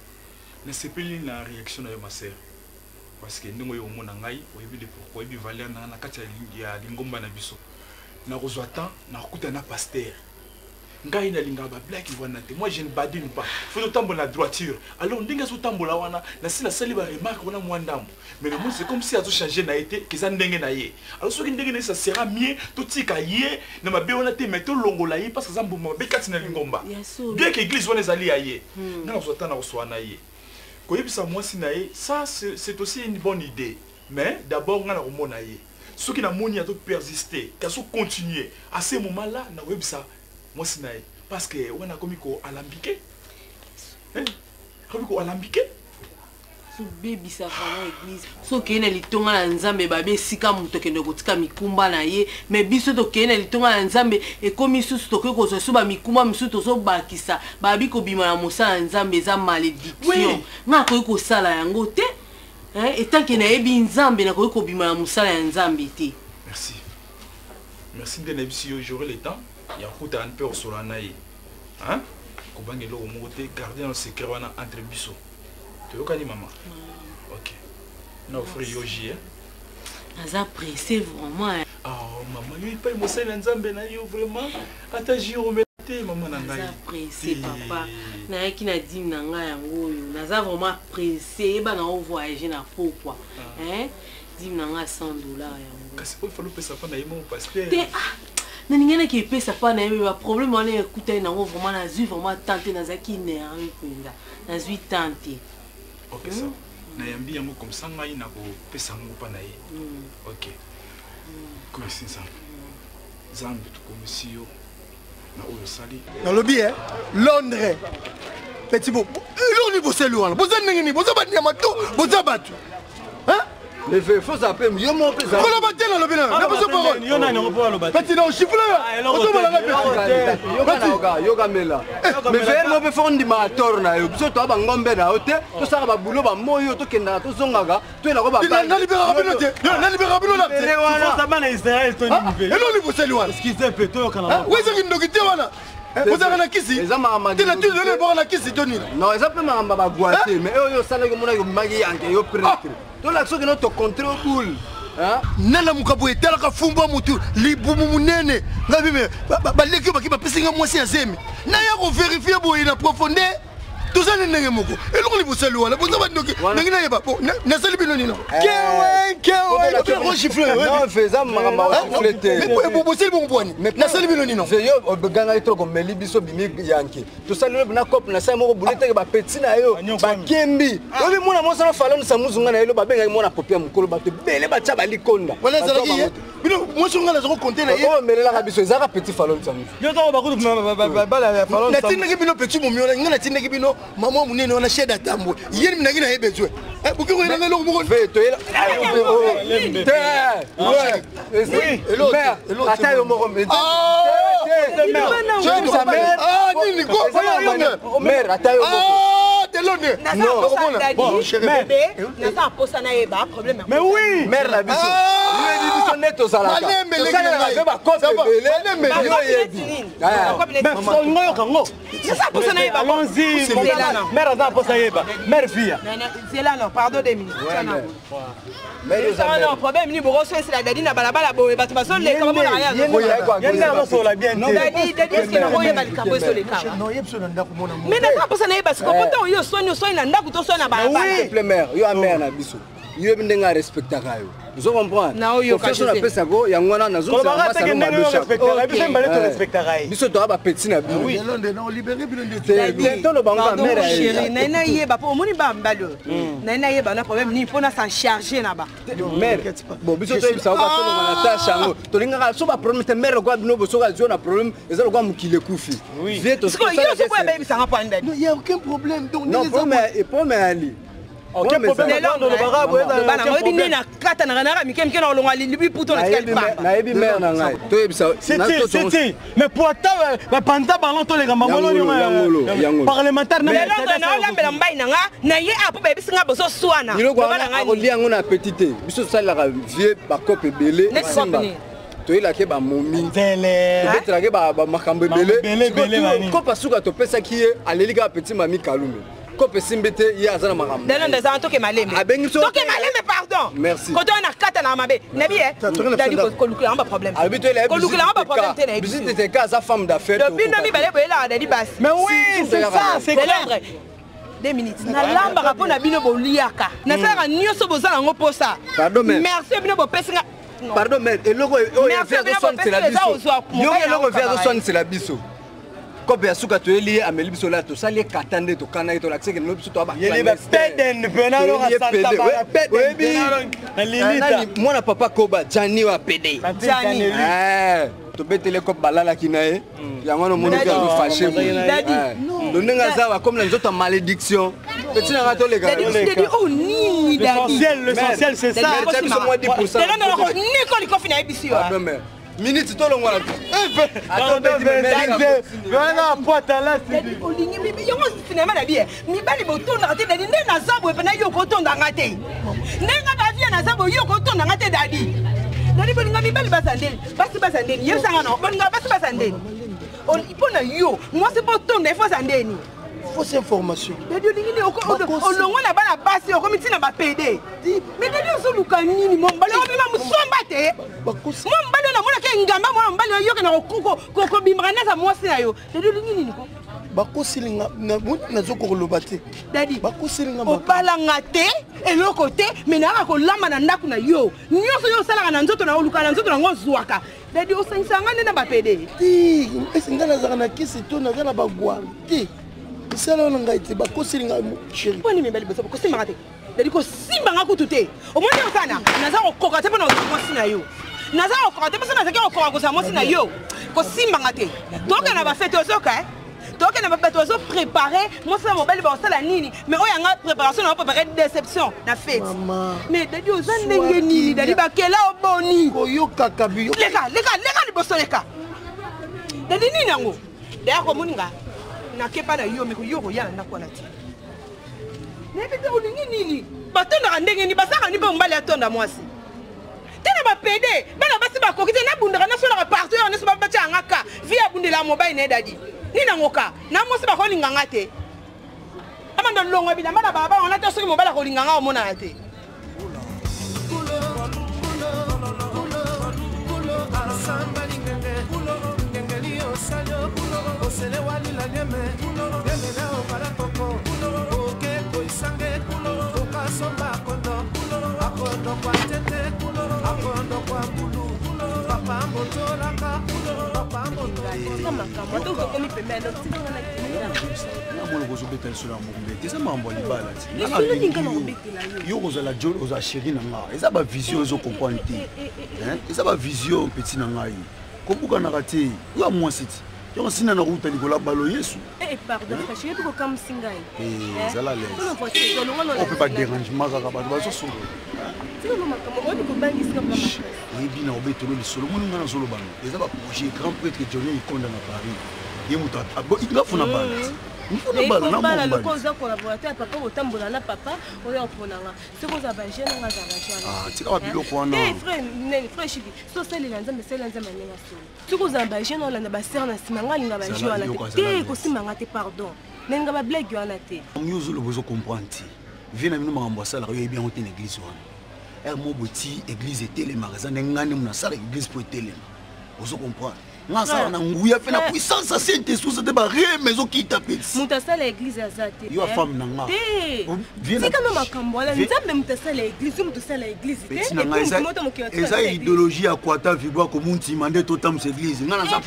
Ne sepeli na réaction na yo ma sœur. Parce que ndingo yo mona ngai oyebi de pourquoi ebi valer na kati ya lingomba na biso. Na kozwa temps na kuta na pasteur. Ngai na linga ba black wana te. Moi je ne badine pas. Faut tambola la droiture. Alors ndinga so tambola wana na sina sali ba remarque wana mwandambo. Mais le monde c'est comme si azo changer na été que ça ndenge na ye. Alors ce qui ndenge ça sera mieux tout tika ye na mabe wana te meto longola ye parce que ça mbuma be kati na lingomba. Bien que église wana zali ya ye. Na kozwa na kozwa na ye. Koyebisa moi si na ye, ça c'est aussi une bonne idée. Mais d'abord ngana komona ye. Ceux qui na moni a tout persister, qu'aso continuer. À ce moment-là na webisa moi si na ye parce que on a commis ko alambiqué. Hein? Commis ko alambiqué.
So baby sa vraiment église. So kene litonga na nzambe babe sika muto kende kotika mikumba na ye, mais biso to kene litonga na nzambe e komi susu to ko so ba mikumba musu to so bakisa. Babi ko bima na mosala nzambe za malédiction. Na ko sala yango te. Hein? Et tant que na yebi nzambe na ko bima na mosala ya nzambe te.
Merci. Merci de n'ebisi yo j'aurai le temps. Ya kuta an pe osolana ye. Hein? Ko bangelo o moté garder un secret wana entre biso. Tu veux dire maman? Ok. Non, frère Yoji, hein?
Naza pressé vraiment.
Oh, maman, il pas émotionné dans Nzambe na yo vraiment. Ata jiro mete maman na ngai.
Naza pressé papa. Na ki na dim na ngai yango yo. Naza vraiment pressé ba na voyager na pourquoi? Hein? Dim na ngai $100 yango.
Kasi il faut le payer ça pendant mon pasteur.
ningene ki pesa pa na ba problème wana écouter na ngo vraiment na zui vraiment tenter na zaki ne en penda na zui tenter.
OK ça. Na yambi yango comme ça ngai na ko pesa ngo pa na ye. OK. Comme ça. Zambi to comme si yo na oyo sali.
Na lobby Londres. Petit beau. Lo ni bosse loin. Bosse ningini, bosse ba nyamato, bosse batu. Hein?
Mais il faut s'appeler mieux mon président.
Faut la battre dans le lobby là. Na bosse parole.
Yo na nyango po lo battre.
Petit non chiffre là. Bosse ba la
petit. Yoga mela. Mais faire no be fondi ma torna yo. Biso to ba ngombe na hote, to saka ba bulo ba moyo to kenda to zongaga, to ena ko ba ba.
Na libéra bino te. Na libéra bino là.
Ça va na Israël to ni.
Elo ni bosse loin.
Excusez peu to kana.
Wewe zaki ndokite wana. Vous avez la kisi.
Les hommes ont dit.
Tu n'as pas la kisi Tony.
Non, exactement on va boiter mais eux yo sala ko mona yo magi yanke yo prêtre. To la so que notre contrôle cool. Hein?
Nana mukabu etala ka fumba mutu libumu munene. Ngabi me ba leki ba ki ba pisinga mwasi ya zemi. Na ya ko vérifier boye na profondeur. Tout ça n'est moko. Et l'on li boselu wala. Bonza ba ndoki. Ngina yeba. Na sali bino nino. Kewe. Ko chiffle.
Non, faisant maramba chiffleté.
Mais bo boselu bon boani. Na sali bino nino.
C'est yo obeganga itro ko meli biso bimi yanke. Tout ça le na cop na sa moko bulete ba petit na yo. Ba kembi. Obi mona mo sa falon sa muzunga na yo ba benga mona popia mukolo ba te bele ba tsa ba likonda.
Wala zalaki ye. Bino mo sunga na zo compter na ye.
Oh melela ka biso ezaka petit falon sa muzu.
Yo to ba ko ba la falon sa.
Na tinaki bino petit momiola ngana tinaki bino maman munene wana sheda tambo yeni minagi na yebezwe buki ko yena lo mo
ve to yela mère ata yo mo medi
nini ko
mère ata yo mo
telone
bon chérie na sa posa na yeba problème
mais oui
mère la biso lui dit biso neto sala ka ba kope belé yo yebi
mais ngoyo kango
na sa posa na yeba
allons-y mère aza posa yeba mère fille
c'est là non pardon 2 minutes mais ça non problème ni boko so c'est la dadi na balabala boye batu baso le kama na rien
yenda ba so la bien
non dadi est-ce que na boye ba likapo so le kama
non yebso na ndako mona
mais na sa posa na yeba siko poto yo so na ndako to so na balabala
s'il te plaît mère yo a mère na biso yo ndenga respecta kayo vous comprendre
na yo ka
je pesa go yangwana na zo
ça va ça que nous respectera biso mbale to respectera
biso to ba petit na biso
oui non libérer bino de
to lo banga mère
chérie na yeba po moni ba mbalo na yeba na problème ni pona s'en charger na ba
mère bon biso to bisa ba to na ta chango to linga so ba problème te mère kwa bino boso ka zo na problème ezalo kwa mukile kufi
vie to so yo so kwa ba bisa nga pa ndani
non il y a aucun problème donc
non problème et pour mais ali
aucun problème dans le barabu
bana mo bini na kata na na mike mike na olonga libi puto na skali pa
na ebi mère na ngai to ebisa
c'était mais pour ta panta ballon to les gamba ngolo parlementaire na
na lambela mbai na nga na ye apo ba bisinga boso swana
bana ngai ko liango na petite biso sala ka vie ba kope belé simba to ila ke ba momi
vele
betra ke ba makambe belé ko pasuka to pesa ki aleli ka petit mami Kalume kope simbete ye azana makambo
delo ndeza toke malembe toke malembe pardon
merci
ko to na kata na mabe nabi dali ko lukula amba problème ko lukula amba problème te na
biso te ka za femme d'affaires
to bino mi bale boyela dali basi
mais oui c'est ça c'est
clair 2 minutes na lamba rapo na bino boliaka na sala nyoso bozala ngo posa merci bino bo pesinga
pardon mais eloko o ya faire de son c'est la biso yo eloko faire de son c'est la biso kope ya suka to eli ameli biso la to sali katande to kana to la tseke no biso to ba
yeli ba peden pena lo santa ba peden na limita
mwana papa koba jani wa pede
jani
to betele ko balala kinae yango no moni ka fâché
dadi
no nenga zawa comme la nzoto malédiction petit na to le gars
dadi oh ni dadi
l'essentiel c'est ça
c'est moi 10%.
dadi no ko ni ko li ko fina ebisi wa
minute to longwa
Voilà, pote là, c'est
olingi bibi yongo cinéma na bien. Mi bali botonda te dadi nde na zabo e pena yo ko tonda ngate. Nenga ba vie na zabo yo ko tonda ngate dadi. Dadi bolinga mi bali basandeli. Basandeli. Yesa ngano, bolinga basandeli. On ipona yo, moi c'est pas tonda il faut sandeni.
Fausse information.
Dadi olingi olongo na bana basi ko mitina ba PD. Mais dadi oso luka nini mo mbali o bima musomba te. Mo mbali na mona ke ngamba mo mbali yo ke na ko bimrana sa mwasi na yo. Dadi olingi nini ko?
Bakosilinga na zo ko lobate.
Dadi
bakosilinga
obalanga te eloko te mais na ko lamba na ndaku na yo. Nyoso yo sala na nzoto na oluka na nzoto na ngozwaka. dadi osangisa nde na bapede
ti esi nga nazaka na kisi to naza na bagwa ti esala wana ngai te bakoseli ngai chéri
poni mibali bosa bakosimbanga te dadi kosimbanga kutu te omoni osana naza kokoka te mpona mosi na yo naza kokoka te mposo nazaki kokoka kozala mosi na yo kosimbanga te toke na bafete ozoka toke na bato ozoprépare mosi na mobali baosala nini mais oyo yanga préparation na baprépare déception na fete mais dadi oza ndenge nini dadi bakela oboni
koyokaka biyo
leka liboso leka dadi nini yango daya komoni nga nakepa na yo me koyo koya na ndako wana te nayebi te olingi nini batondaka ndenge nini basaka ni mpe mobali atonda mwasi te na bapede bana basi bakoki te nabundaka nasolaka partout oyo nyonso babatya yanga ka vi abundela mobali na ye dadi nini yango ka na mwasi bakolinganga te amanda longo bilamba na balabala wana te soki mobali akolinganga omonana te
eza mambo ya libala te yo kozala jol oza chéri na ngai eza bavision ezokomprendre te eza bavision peti na ngai kobukanaka te yo amwasi te yo nsina na kuta likolo ya balo yesu ezala leope badérangement kaka bato bazosolola oyebi na obetolo lisolo moni nga nazolobanga eza baprojet grand prêtre johnny ikonda na paris ye moto ngafuna bala tika babiloko wana
soki ozala bagene olanda basere na nsima nga alinga baje wana te kosimbanga te pardon nalinga bablage wana te
yo ozoloba ozokomprendre te vie na bino makambo asalaka yo yebi yango te na église wana mo boti église etelemaka eza ndenge nga nde mona asala église mpo etelema ozokomprendre nga asala na nguya mpe na puissance ya saint esprit te bareme ezokita pesi
moto asala église aza te
yo afame na nga
tikama makambo wana nzambe moto asala église yo moto asala église te
eza idéologie ya kwata vibwa komuntima nde totambusa église nga naza mpe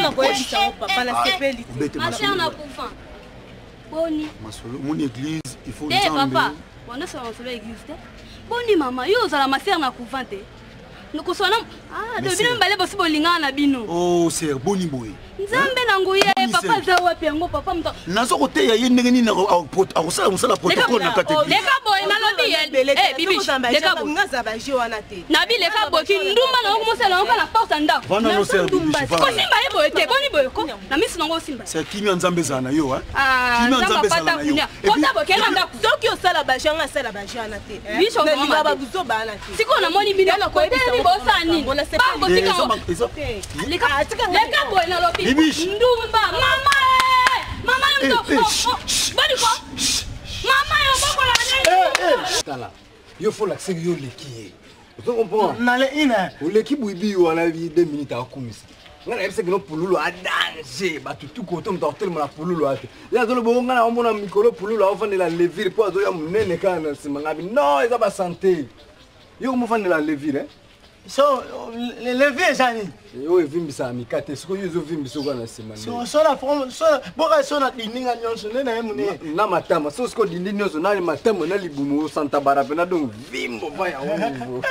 masolo moni église il faut nzambe
ondosala masolo ya église te boni mama yo ozala masere na couvent te nokoswana bino mbale bosi bolingana na bino
ser boni boye
nzambe na nguya papa aza wapi yango papa moto
nazo koteya ye ndenge nini akosala mosala protocole na kate
leka boye nalobi bibish leka boye nabi leka boye kindumba na okomosala yango na porte ndako kosimba ye boye te boni boye ko na misi nango osimba
ser kimia nzambe ezala na yo
kimia nzambe ezala na yo kota boke na ndako
soki osala baje anga asala baje wana te
bisho
mama babuzoba wana te
siko namoni bino bosa nini babotika leka boye nalobi ndumba mama yo boniko mama yo bokola
tala yo faut l'accès yo leki tu comprends
nale ina
oleki buibi wana 2 minutes akumisa ngana yebise kino pululu a danger batutu koto mtahotel mona pululu ate ya zolo bonga na omona mikolo pululu ofandela levir po azo ya munene kana simangabi no eza ba santé yo mo fandela levir
so levier jani
yo evimbisa mikate siko yo ezovimbisa kana sima
so la forme so boka so na dininga nyonso nena ye mune
na matama so siko dindi nyonso na matama na libumu santa barabena donc vimbo vaya wo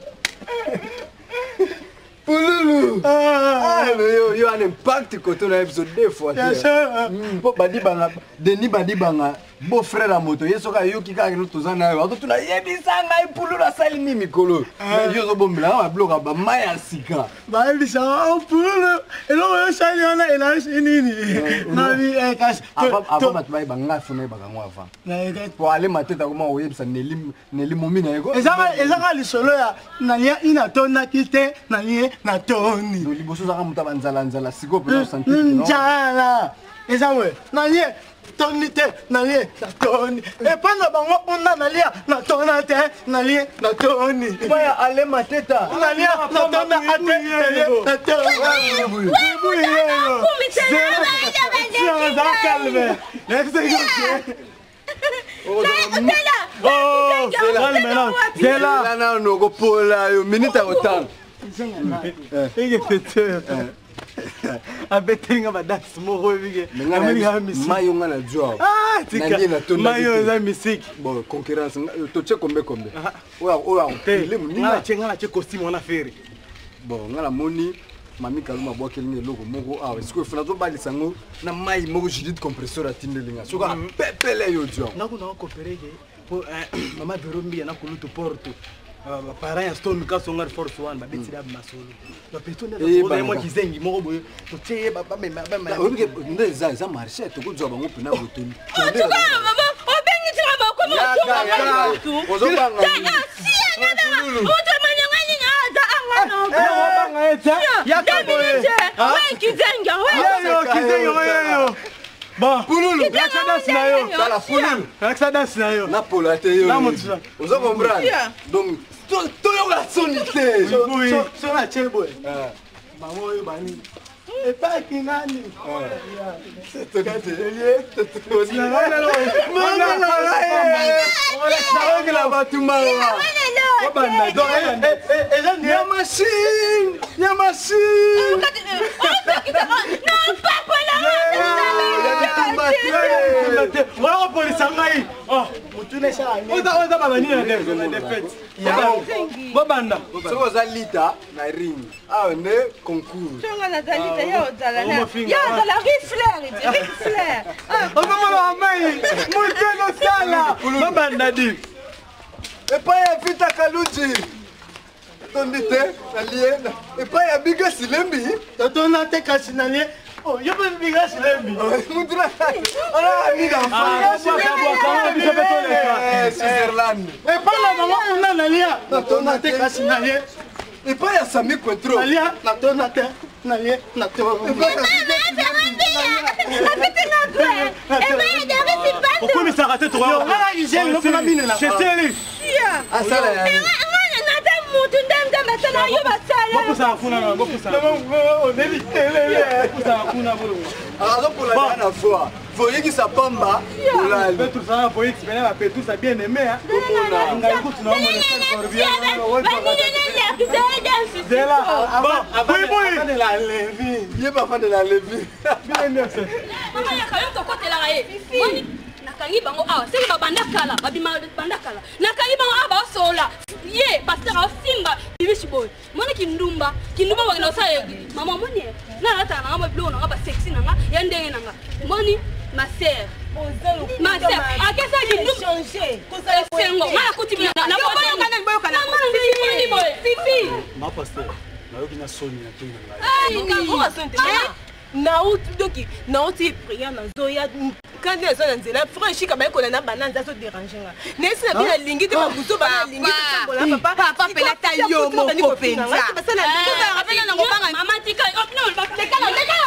Pululu. Yo an impact côté na episode 2 fois. Po badi banga Denis badi banga beau frère à moto yeso ka yo kika no tozana yo to tuna yebisa ngai Pululu asali ni mikolo. Yo zo bombela ba bloka ba maya sika.
Ba yebisa Pululu elo yo sali ona ela nini. Na vi kas
aba batbai banga funa ba ngwa va.
Na ega
po ale mateta kuma o yebisa neli momina yego.
Ezaka lisolo ya na lia ina tona kite na lia na toni
liboso zaka muta banzala nzala siko pe santé
nzala ezawe na ye toni te na ye na toni e panda bango onda na lia na tona te na lia na toni
baya ale mateta
na lia na tona ate na toni c'est calme
c'est là no go pola yo minute autant
eke fete abetelinga badance moko ebike
mayo nga na jwa
tika mayo eza misiki
bon concurrence toche kombe oyo
nga che costume wana fere
bon nga na moni mami kaluma bwakelinga eloko moko awa sikoyo funa tobalisa yango na mai moko judith compresseur atindelinga soki apepele yo jwa
nakuna okopereke po mama verombi na kulutu porto parents ya stone kasonga force one babetira masolo bapetona na moi kizengi moko boye totie baba mema
oke nde za marché tokozwa bango pena botoni
obengi tira bakoma
Bon, Pululu, Exodus na yo.
Na pola te yo. Ozo comprendre. Donc, to la sonité.
So na chebo. Maman yo bani. E pa kinani.
C'est to gâte.
Voilà police ngai. Oh, mutune sha. Oza baba ni na defense. Ya. Banda.
Soko za lita na ring. Ah ne concours.
Songa na zalita yo zala na. Ya zala rifler.
Oza mala mai. Mutune sala. Banda di.
E pa ya vita kaluji. Tondite aliena. E pa ya biga silembi.
Totona te kasinanie. Oh, yo peux me dire Lembi.
Mudra. Ah, amiga. Switzerland.
Et pas la maman on a nalia.
Natona te kasinalie. Et pas ya Sami Kwetro.
Nalia, natona te. Nalia, natona. Pourquoi mais ça raté toi? On a hygiène, on a mine là. Chez Céline.
Ah ça là. Voyez sa pamba.
Bien aimé.
nakangi bango awa seki babandakala babima bandakala nakangi bango awa basola ye pasteur asimba bibishi boy mona kindumba wakina osala mama moni nalata nanga babilo nanga ba sexy nanga ya ndenge nanga moni ma sœur akesa kindumba sengo mala kuti bina na boy fifi
ma pasteur nayoki na soni na tenga
nauti nauti prière na zoya quand les gens nzela franchi kaba ko na banana ça déranger nga nesi na bien lingi te babuso ba lingi te papa pela ta yo mo ko penza parce na ndoka rapela na ngobanga
mama tika no dekala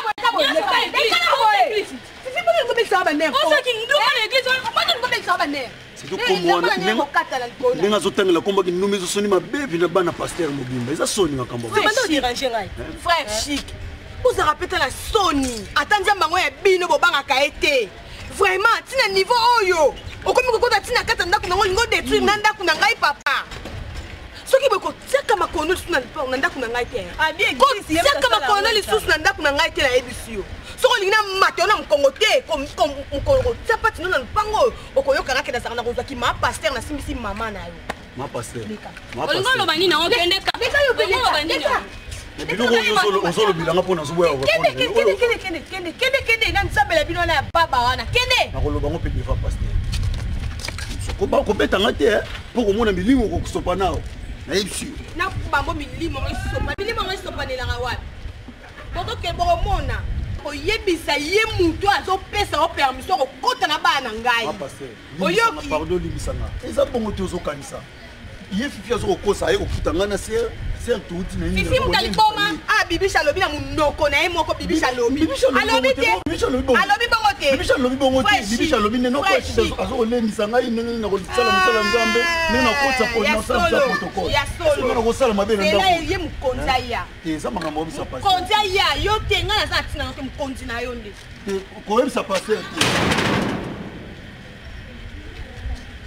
c'est pas que ça ba ner
on sait qu'il nous dans l'église on pas que ça ba ner
c'est tout comme moi nenga zotangela komba ki numizo soni mabebi na bana pasteur mobimba eza soni makambo
c'est pas déranger nga frère chic vous rappelez la Sony attendez bango ya bino bobangaka ete vraiment tina niveau oyo okomi kokota tina kata ndako nango lingo détruire na ndako na ngai papa soki boko tsaka makono na ndako na ngai te ko tsaka makono lisusu na ndako na ngai te na ebisio soko lingina mato na mkongo te mkongo tsapa tino na mpango okoyoka ngake na sanga na kozaki ma pasteur na simbisi mama na yo
ma pasteur
olingo lo bani na okende ka
beka yo beka
ozolo bilanga mpona zoboya
kende na nsambela bino na baba wana kende
nakoloba ngo mpe deva pasteur kobetanga te mpo komona milimo okosopa nao nayebisi
na bango milimo esopanelanga wapi bokoke bokomona oyebisa ye mutu azopesa o permission kokota na bana ngai
oyoki pardon libisanga eza bongo te ozokanisa ye fifi azokokosa ye kokutanga na ser
Fifi mutaliboma bibisha lobi na munoko na ye moko bibisha lobi alobi te alobi bongo te
bibisha lobi neno kwa shida azolendisa ngai ndenge na kosala mosala nzambe ndenge na kotsa kosa protocole
ya solo
na kosala mabe na ndako
ye mukonza ya
eza makambo bisa passe
konza ya yo te nga na za tina ke mukonzi na yo nde
ko bisa passe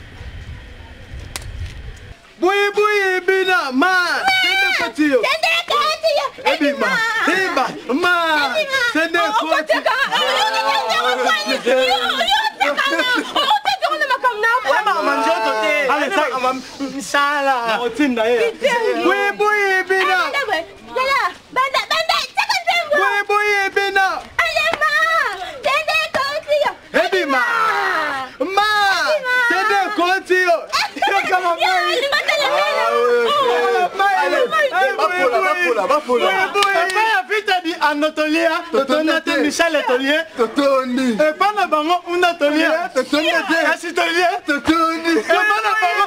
Bui bina man. Tende katiyo.
Tende
Michel Etolier, Totoni. Et pas na bango un atelier, Totoni. Assitolier, Totoni. Et pas na bango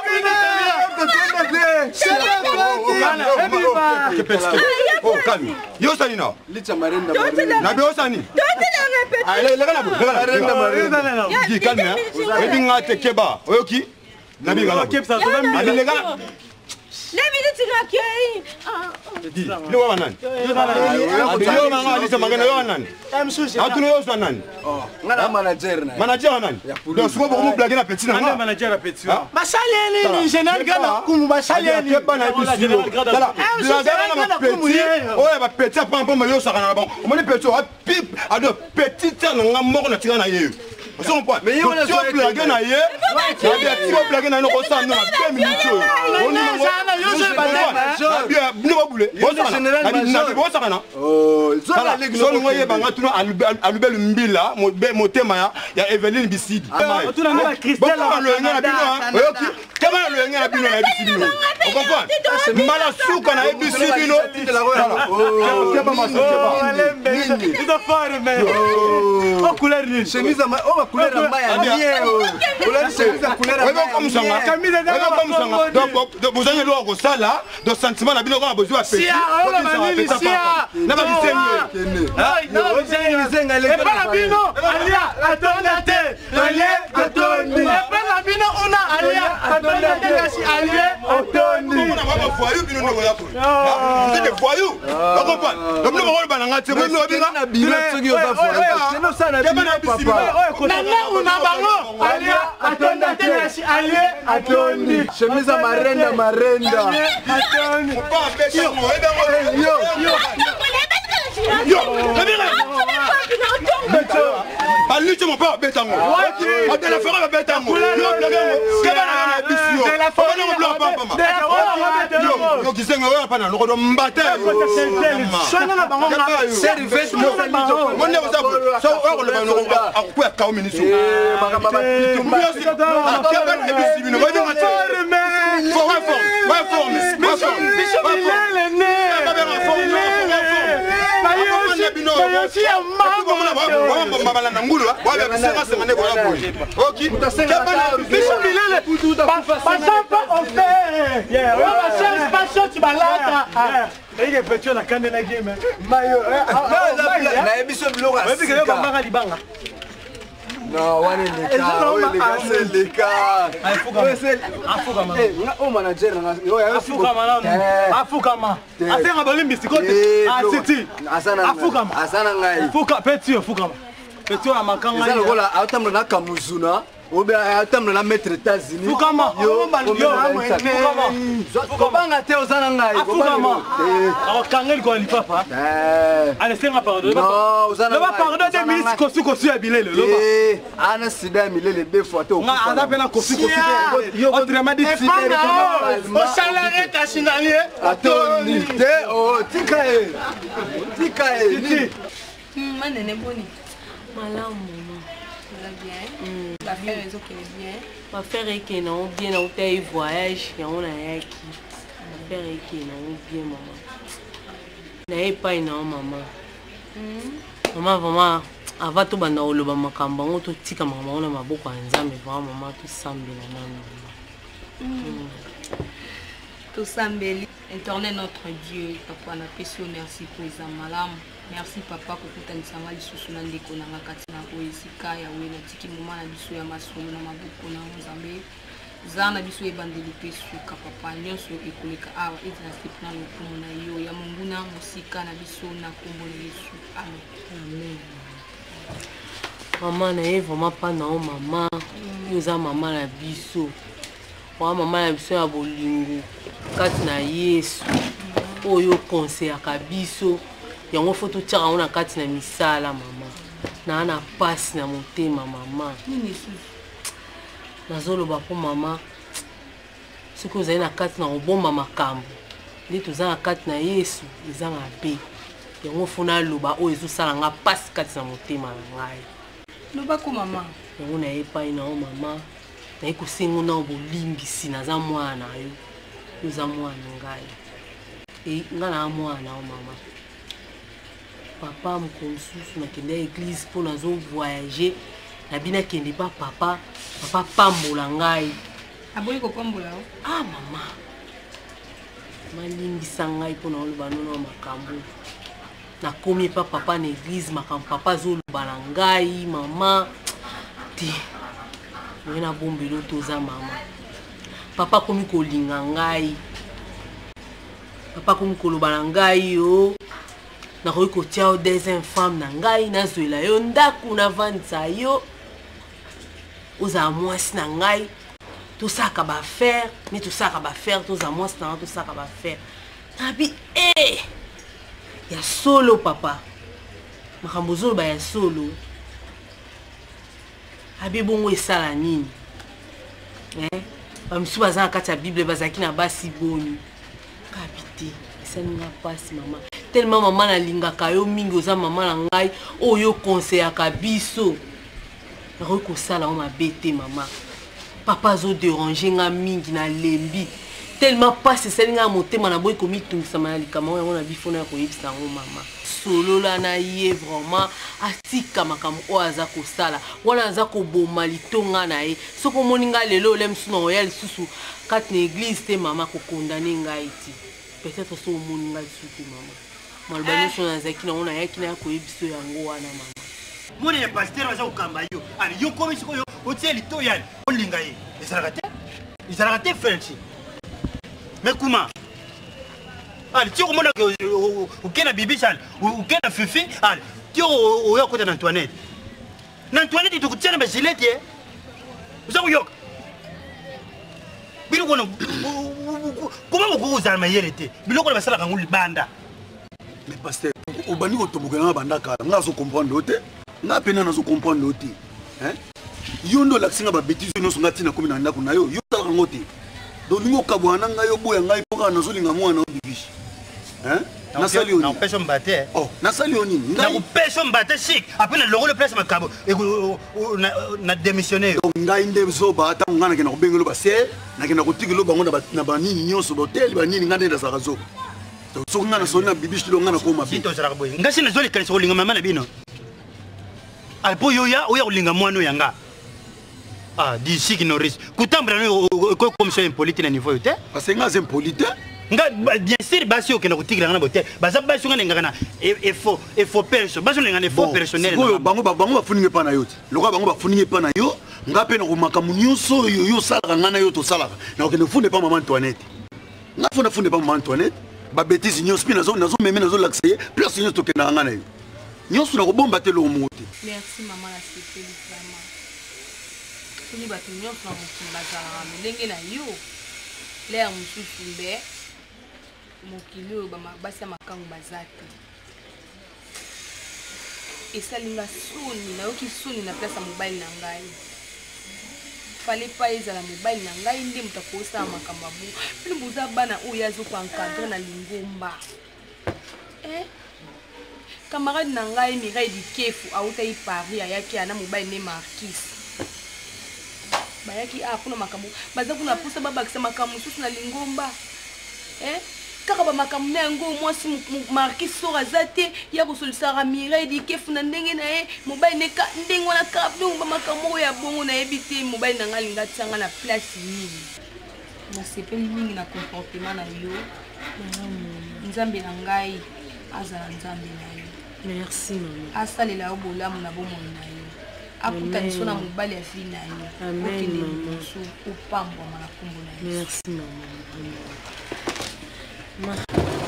un atelier,
Oh, calme. Yo Salina. Licha Marenda. Na bio Sani. Allez, les gars, dis calme hein. Et binga te keba. Oyoki. Na binga la. Kebsa to na. Allez les gars.
Les minutes na
Dis, le wa nan. Yo manga Lisa mangana yo nan. Atuno yo sa nan.
Ngana manager na.
Manager nan. Donc souvent beaucoup me blaguer na petit na.
Ngana manager na petit. Basali ni général gana kumu basali ni.
Keba na bisu. Dala. Blaguer na petit. Oya ba petit apa pa yo sa kana bon. O moni petit o pip ado petit na moko na tika na ye. Vous comprenez? Mais il y a une blague na ye. Il y a une blague na no ko sa no 2 minutes. On ni ngo. Yo je ba bien no ba bule. Bo sa na. Na bo sa na. Oh, ça la so ngo ye ba ngatu alubelu mbila mo tema ya Eveline Bisidi.
Tu na na Christelle
la lo nga na bino. Oyoki. Kama lo nga na bino na Bisidi. Vous comprenez? Mala suka na Bisidi no. Oh, keba masuka.
Tu dois faire mais. Oh couleur ni. Chemise à couleur maya bien. Couleur chemise à couleur maya.
Comme ça. Camille comme ça. Donc vous avez l'or au sala, de sentiment na bino ko besoin à faire. Na ba bisenye.
Non, bisenye le. Et pas la bino. Alia, attendez. Attendez. Et pas la bino on a alia, attendez kasi alia, attendez.
On a pas voyou bino no ya ko. Vous êtes des voyous. Vous comprenez? Donc nous on va na ngati mo no bina bino soki o za voyou. C'est non ça na bino papa.
Una bango alia, attendez kasi alia, attendez.
Chemise à marenda.
Attendez.
Pas bêter moi. Yo, Ali tu m'as pas bêté moi. On te la fera bêter moi. Yo blague moi. Keba na bisio. De la fera no blague pas maman. Yo kisenga yo pa na no do mbate.
Shona na bango na
service mo bango.
Mo ne vous a so o le bango akwa ka o miniso.
Baka baba
Keba na bisio no.
Non, on est les cas. Oh manager,
Afukama. Afukama balimbi sikote. Asiti. Afukama.
Asana ngai.
Fuka petit Fukama. Petit na makanga.
Ezala kola autamlo na kamuzuna. Obe autamlo na maître États-Unis.
Fukama.
Fukama te ozana ngai.
Fukama. Akangeli ko ali papa. Allez senga pardon.
Non, ozana.
Loba pardon de ministre kosu ya bilele loba.
Ana sida milele deux fois te.
Nga adape na kosu. Autrement dit si au salarié kashinalié.
Atoni te oh tikae. Tikae.
Manene boni. Malamu. Bien. La faire raison qui est bien.
Ma faire est que non bien au tel voyage et on a yaki. Ma faire est que non bien maman. N'aie pas non maman. Maman vraiment avant tout banda oloba makamba on to tika maman on a maboko nzambe vraiment maman tout sambela nani.
Tout sambeli. Éternel notre Dieu, papa na peso merci pour les malam. Merci papa pour tout ensama lisusu na ndeko na makati na oesika ya wena tiki moma na biso ya masomo na maboko na nzambe. Zana biso ebandeli peso ka papa nyonso ekoleka awa ezana stepna lokumu na yo ya munguna musika na biso na kombo na Yesu. Amen.
Amen. Maman na vraiment pas na maman. Yoza maman na biso. Wa maman na biso ya bolingo. Kati na Yesu. oyo conseil akabiso yango faut totiaka ngo na kati na misala mama na pasi na motema mama nazoloba mpo mama soki ozali na kati na kobomba makambo nde toza na kati na yesu eza mabe yango fo naloba oyo ezosala nga pasi kati na motema na ngai
lobako mama
yango naye epai na yo mama naye kosengo na bolimbisi naza mwana na yo oza mwana ngai nga na mwana yo mama papa moko mosusu nakende ya église mpo nazovoyage nabi nakende pa papa pambola ngai
aboyi kopambola o
mama malimbisa ngai mpo naoloba nono makambo nakomi pa papa na église makambo papa azoloba na ngai mama te oye na bombelo toza mama papa komi kolinga ngai papa komi koloba na ngai yo nakoki kotia yo deuxième femme na ngai nazwela yo ndako navandisa yo ozala mwasi na ngai tosalaka bafaire me tosalaka bafaire toza mwasi na ngai tosalaka bafaire nabi ya solo papa makambo ozoloba ya solo abi bongo esala nini bamisu baza na kati ya bible bazalaki na basi boni kabi te esalinga mpasi mama tellement mama nalingaka yo mingi oza mama na ngai oyo conseillaka biso nakoki kosala ngo mabe te mama papa azoderange nga mingi na lembi tellement mpasi esalinga motema naboyi komitungisama na likama oyo yango na bifona ya koyebisa yango mama solola na ye vraiment atika makambo oyo aza kosala wana aza koboma litonga na ye soki omoni ngai lelo ole mosusu na oya lisusu kati na église te mama kokondane ngai ti peut-être so omoni ngai lisusu te mama maloba nyonso nazalaki nango nayaki na ya koyebiso yango wana mama
moni ya paster baza kokamba yo ali yo komi sikoyo otie lito yani olinga ye ezalaka te frenchi mais comment ali ti okomona oke na bibi sale oke na fifi ali ti oya kota na Antoinette tokotia na bagilete ye oza koyoka biloko wana koma bokoki kozala mayele te biloko wana basalaka yango libanda
mais paster obandi kotobokelanga banda kala nga azocomprendre o te nga pena nazocomprendre o te yo nde olakisinga babétise oyo nyonso nga ntina komi na ndako na yo yo osalaka yango te donc ndenge okabwana na ngai oboya ngai mpo kaka nazolinga mwana o bibishi nasali yo
nakopesa mbate
nasali yo nini
nakopesa mbate chik apres na longolo place makabo na démissionné
donc ngai nde zoba ntango ngai nakenda kobengelo baser nakenda kotikelo bango na banini nyonso boteli banini ngai nde nazalaka zoba soki ngai nasoli na bibishi tilo ngai nakoma
bi ngasi nazolikanisa kolinga mama na bino po oya kolinga mwana oyo yanga d'ici qui nourrisse kutambola no commission impolite na niveau yo te
parce que nga aza impolite
nga bien sûr basi okenda kotikila nga na bote baza basi nga nengaka na effort perso basi olenga na effort personnel
oyo bango bafuninga epa na yo te lokola bango bafuninga epa na yo nga mpe na komakambo nyonso oyo yo osalaka nga na yo tosalaka nakokende kofunda epa mama Antoinette nga funda epa mama Antoinette babétise nyonso mpe nazomeme nazolakisa ye place nyonso tokendaka nga na yo nyonso nakobomba te loko moko te
merci mama na sepeli vraiment toni bato nyonso na mokili bazalaka lolenge na yo lere mosusu mbe mokili oyo basi ya makango baza te esalinga soni nayoki soni na place ya mobali na ngai fale pa ezala mobali na ngai nde moto akosala makambo abu mpene boza bana oyo azokoencadre na lingomba camarade na ngai Mireille Dikefu autaki Paris ayaki ana mobali ne Marquis bayaki kuna makambo baza kuna pusa babakisa makambo susu na lingomba kaka bamakambo na yango mwasi Marquis sora zate ya kosolisaka Mireille Dikefu na ndenge na ye mobali ne ndenge wana kaka bamakambo ya bongo na yebi te mobali na ngai linga tianga na place nini nasepeli mingi na comportement na yo nzambe na ngai azala nzambe na yo
merci mama
asalela yo bolamu na bomoi na yo akutaniso na mobali ya fille na yo okende liboso opambwama na nkombo na yo
merci mama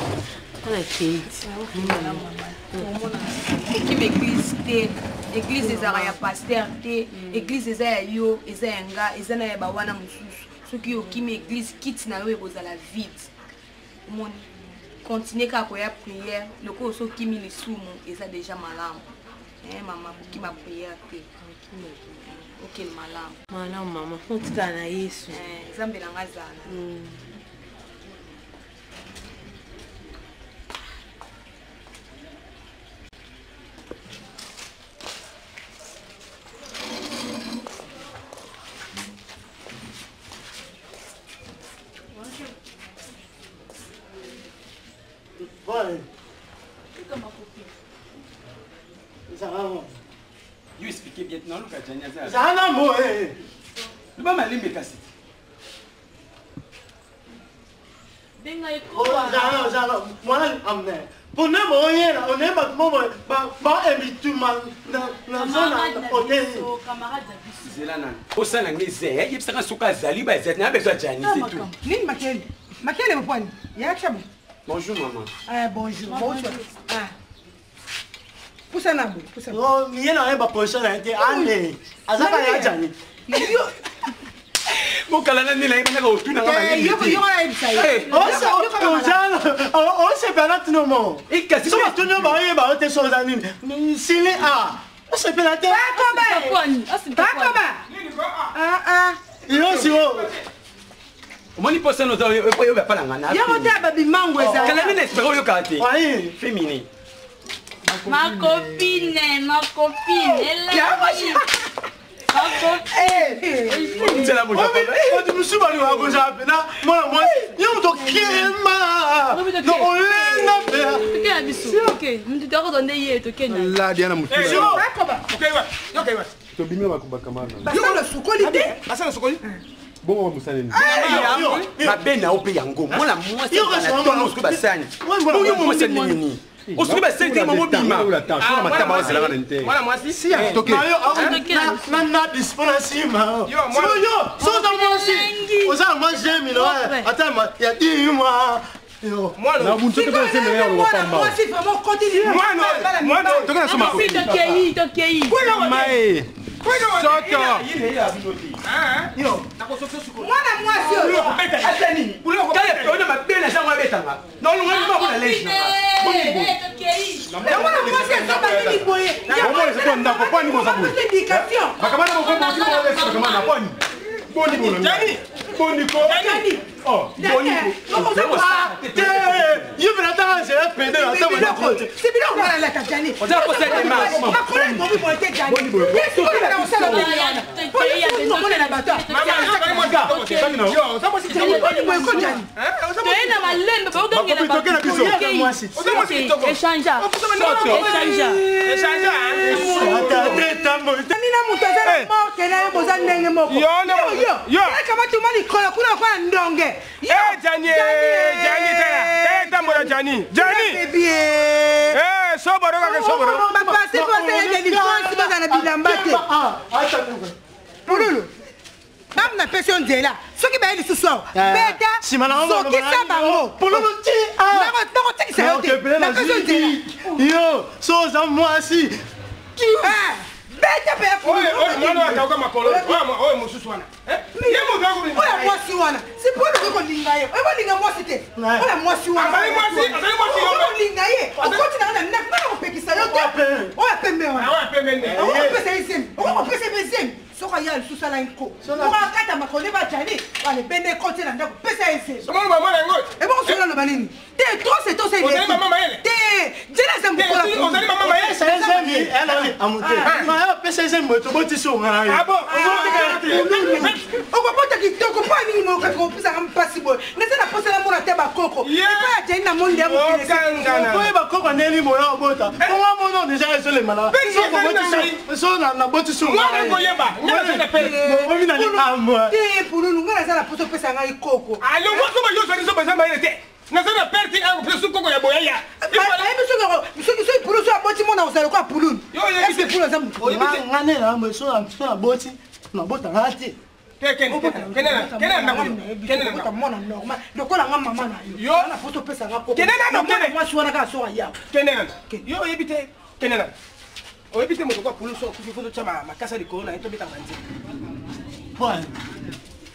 ekime église te église ezalaka ya paster te église eza ya yo eza ya nga eza na ya bawana mosusu soki okimi église kiti na yo ekozala vide omoni continuer à la prière, le coup so qui mis les sous et ça déjà malam. Maman qui m'a prière OK malam.
Malam maman, on t'a na Yesu.
Zambe na ngazana.
Ouais. Ça va, moi.
You expliquez bien. Non, Lucas, Jania.
Ça va, moi.
Le bas m'a limé cassé.
Oh, ça va. Moi, amené. Pour ne rien, on est pas invité dans son hôtel.
Zelana. Au sein de l'Angleterre, il y a un souk à Zali, il y a besoin de Jani, c'est tout.
Nini Makele? Makele mpwani? Ya chabu.
Bonjour maman.
Bonjour. Bonjour. Poussa na bo, poussa.
Oh, il y a un position là, allez. Azaka ya Jani.
Mon calendrier n'est pas là, tu n'as pas
on se balade tout le monde. Et qu'est-ce que tu nous vas y avoir tes choses à nous? C'est les A. On se balade. Pas Il y a aussi.
Moni posa no zawe epo yoba pala ngana.
Yabo taba bimango eza.
Kala mine espero yo kati.
Oui,
féminin.
Ma copine, elle là.
C'est la bouche.
Tu me suis venu à gauche à peine. Moi, yo to kema. No olena be.
Ok, abisu. Ok, tu dois redonner hier to Kenya.
La Diana mutu.
Ok, ouais.
To bimio bakubaka mana.
Basala sukoli te.
Basala sukoli.
Bongo musaleni.
Mabena ope yango. Mwana mwasi na tono sku basani. Bongo mwasi nini? Osuki basani te mamo bima.
Attention mataba wasela kana nte.
Mwana mwasi
si ya toke.
Na disponible. Yo, so dans moi aussi. Oza moi j'aime là. Attends, il y a 10 mois.
Moi na buntu te pese me ya lo pamba.
Moi si vraiment continue.
Moi non,
toke na soma.
Tokei.
Mae.
Soto.
Yo,
mwana mwasi oyo.
Atani. Kale ona mabena za mwa betanga. Non non non pas la lèche.
Tokei.
Mwana mwasi ezoba nini boye.
Comment c'est quoi ndako kwani ko sabu?
Éducation.
Bakamana ko ko ko ko bakamana kwani. Boni bono.
Jani.
Boni ko.
Jani.
Oh, boni ko.
You veux attendre, j'ai pédé là, ça va.
C'est bien on va la Jani.
On a posé des masques.
Ma collègue mon bon était Jani. Qu'est-ce que tu as on sala Jani? Pour les bateaux.
Yo, ça passe
Jani, on ko Jani.
Tena malembe ba ugangela ba.
Nina mutu azala moke na ye boza ndenge moko. Yo. Kama tuma likolo kuna kwa ndonge.
Jani tena. Tambola Jani. Soboro ka soboro.
Ba passer pour essayer de différence dans la bilambate. Pululu. Bamna pression nzela. Soki ba yeli suso. Beta. Soki sabango.
Pululu ti.
Nako tikisa yote. Na pression nzela.
Yo, so za moi si.
Beta pe
Oye, mwana atauka makolo. Oye mususu wana. Yemo gago ni.
Oya mwasi wana. Si polo ko linga ye. Oya linga mwasi te. Oya mwasi wana.
Azali mwasi yo.
Oya linga ye. Okoti na na ko pekisa yote. Oya pembe wana.
Oya pembe ni.
Oya pesa izem. Oya pesa bezem. Soka ya lususa la inko. Oya kata makole ba Jani. Wale bende kote na ndako pesa izem.
Somo mama na ngo.
E bon solo na banini. Te trop c'est tout c'est.
Ozali mama mayele.
Te. Jena zambu kola.
Ozali mama mayele.
Ça c'est elle amonté. Ma pesa c'est moto boti so nga.
Ah bon.
Okopota kitoko pa nini mo ka ko pesa kam pasi boy. Nese na posa la mona te ba koko. Pa Jani na monde ya mo kile.
Ko ba koko neli mo ya bota. Ko wa mo no déjà sur les malades. So na boti so.
Mwana ko yeba. Nyama na pele.
Mo mi na ni amwa.
Te pululu ngana sala poso pesa ngai koko.
Alo mo ko ba yo so ni so pesa mayele te. Nazana perti a plus koko ya boyaya.
Monsieur pululu so aboti mona osala ko pululu. Est-ce que pululu zamu?
Ngane na mo so na boti. Na bota ngati.
Kenena
mona normal. Lokola nga mama na yo. Na poso pesa nga koko.
Kenena
mwasi wana ka so ya.
Kenena. Yo ebite. Kenena. O ebite mo ko pululu so ku foto chama makasa likolo na eto bita banzi.
Bon.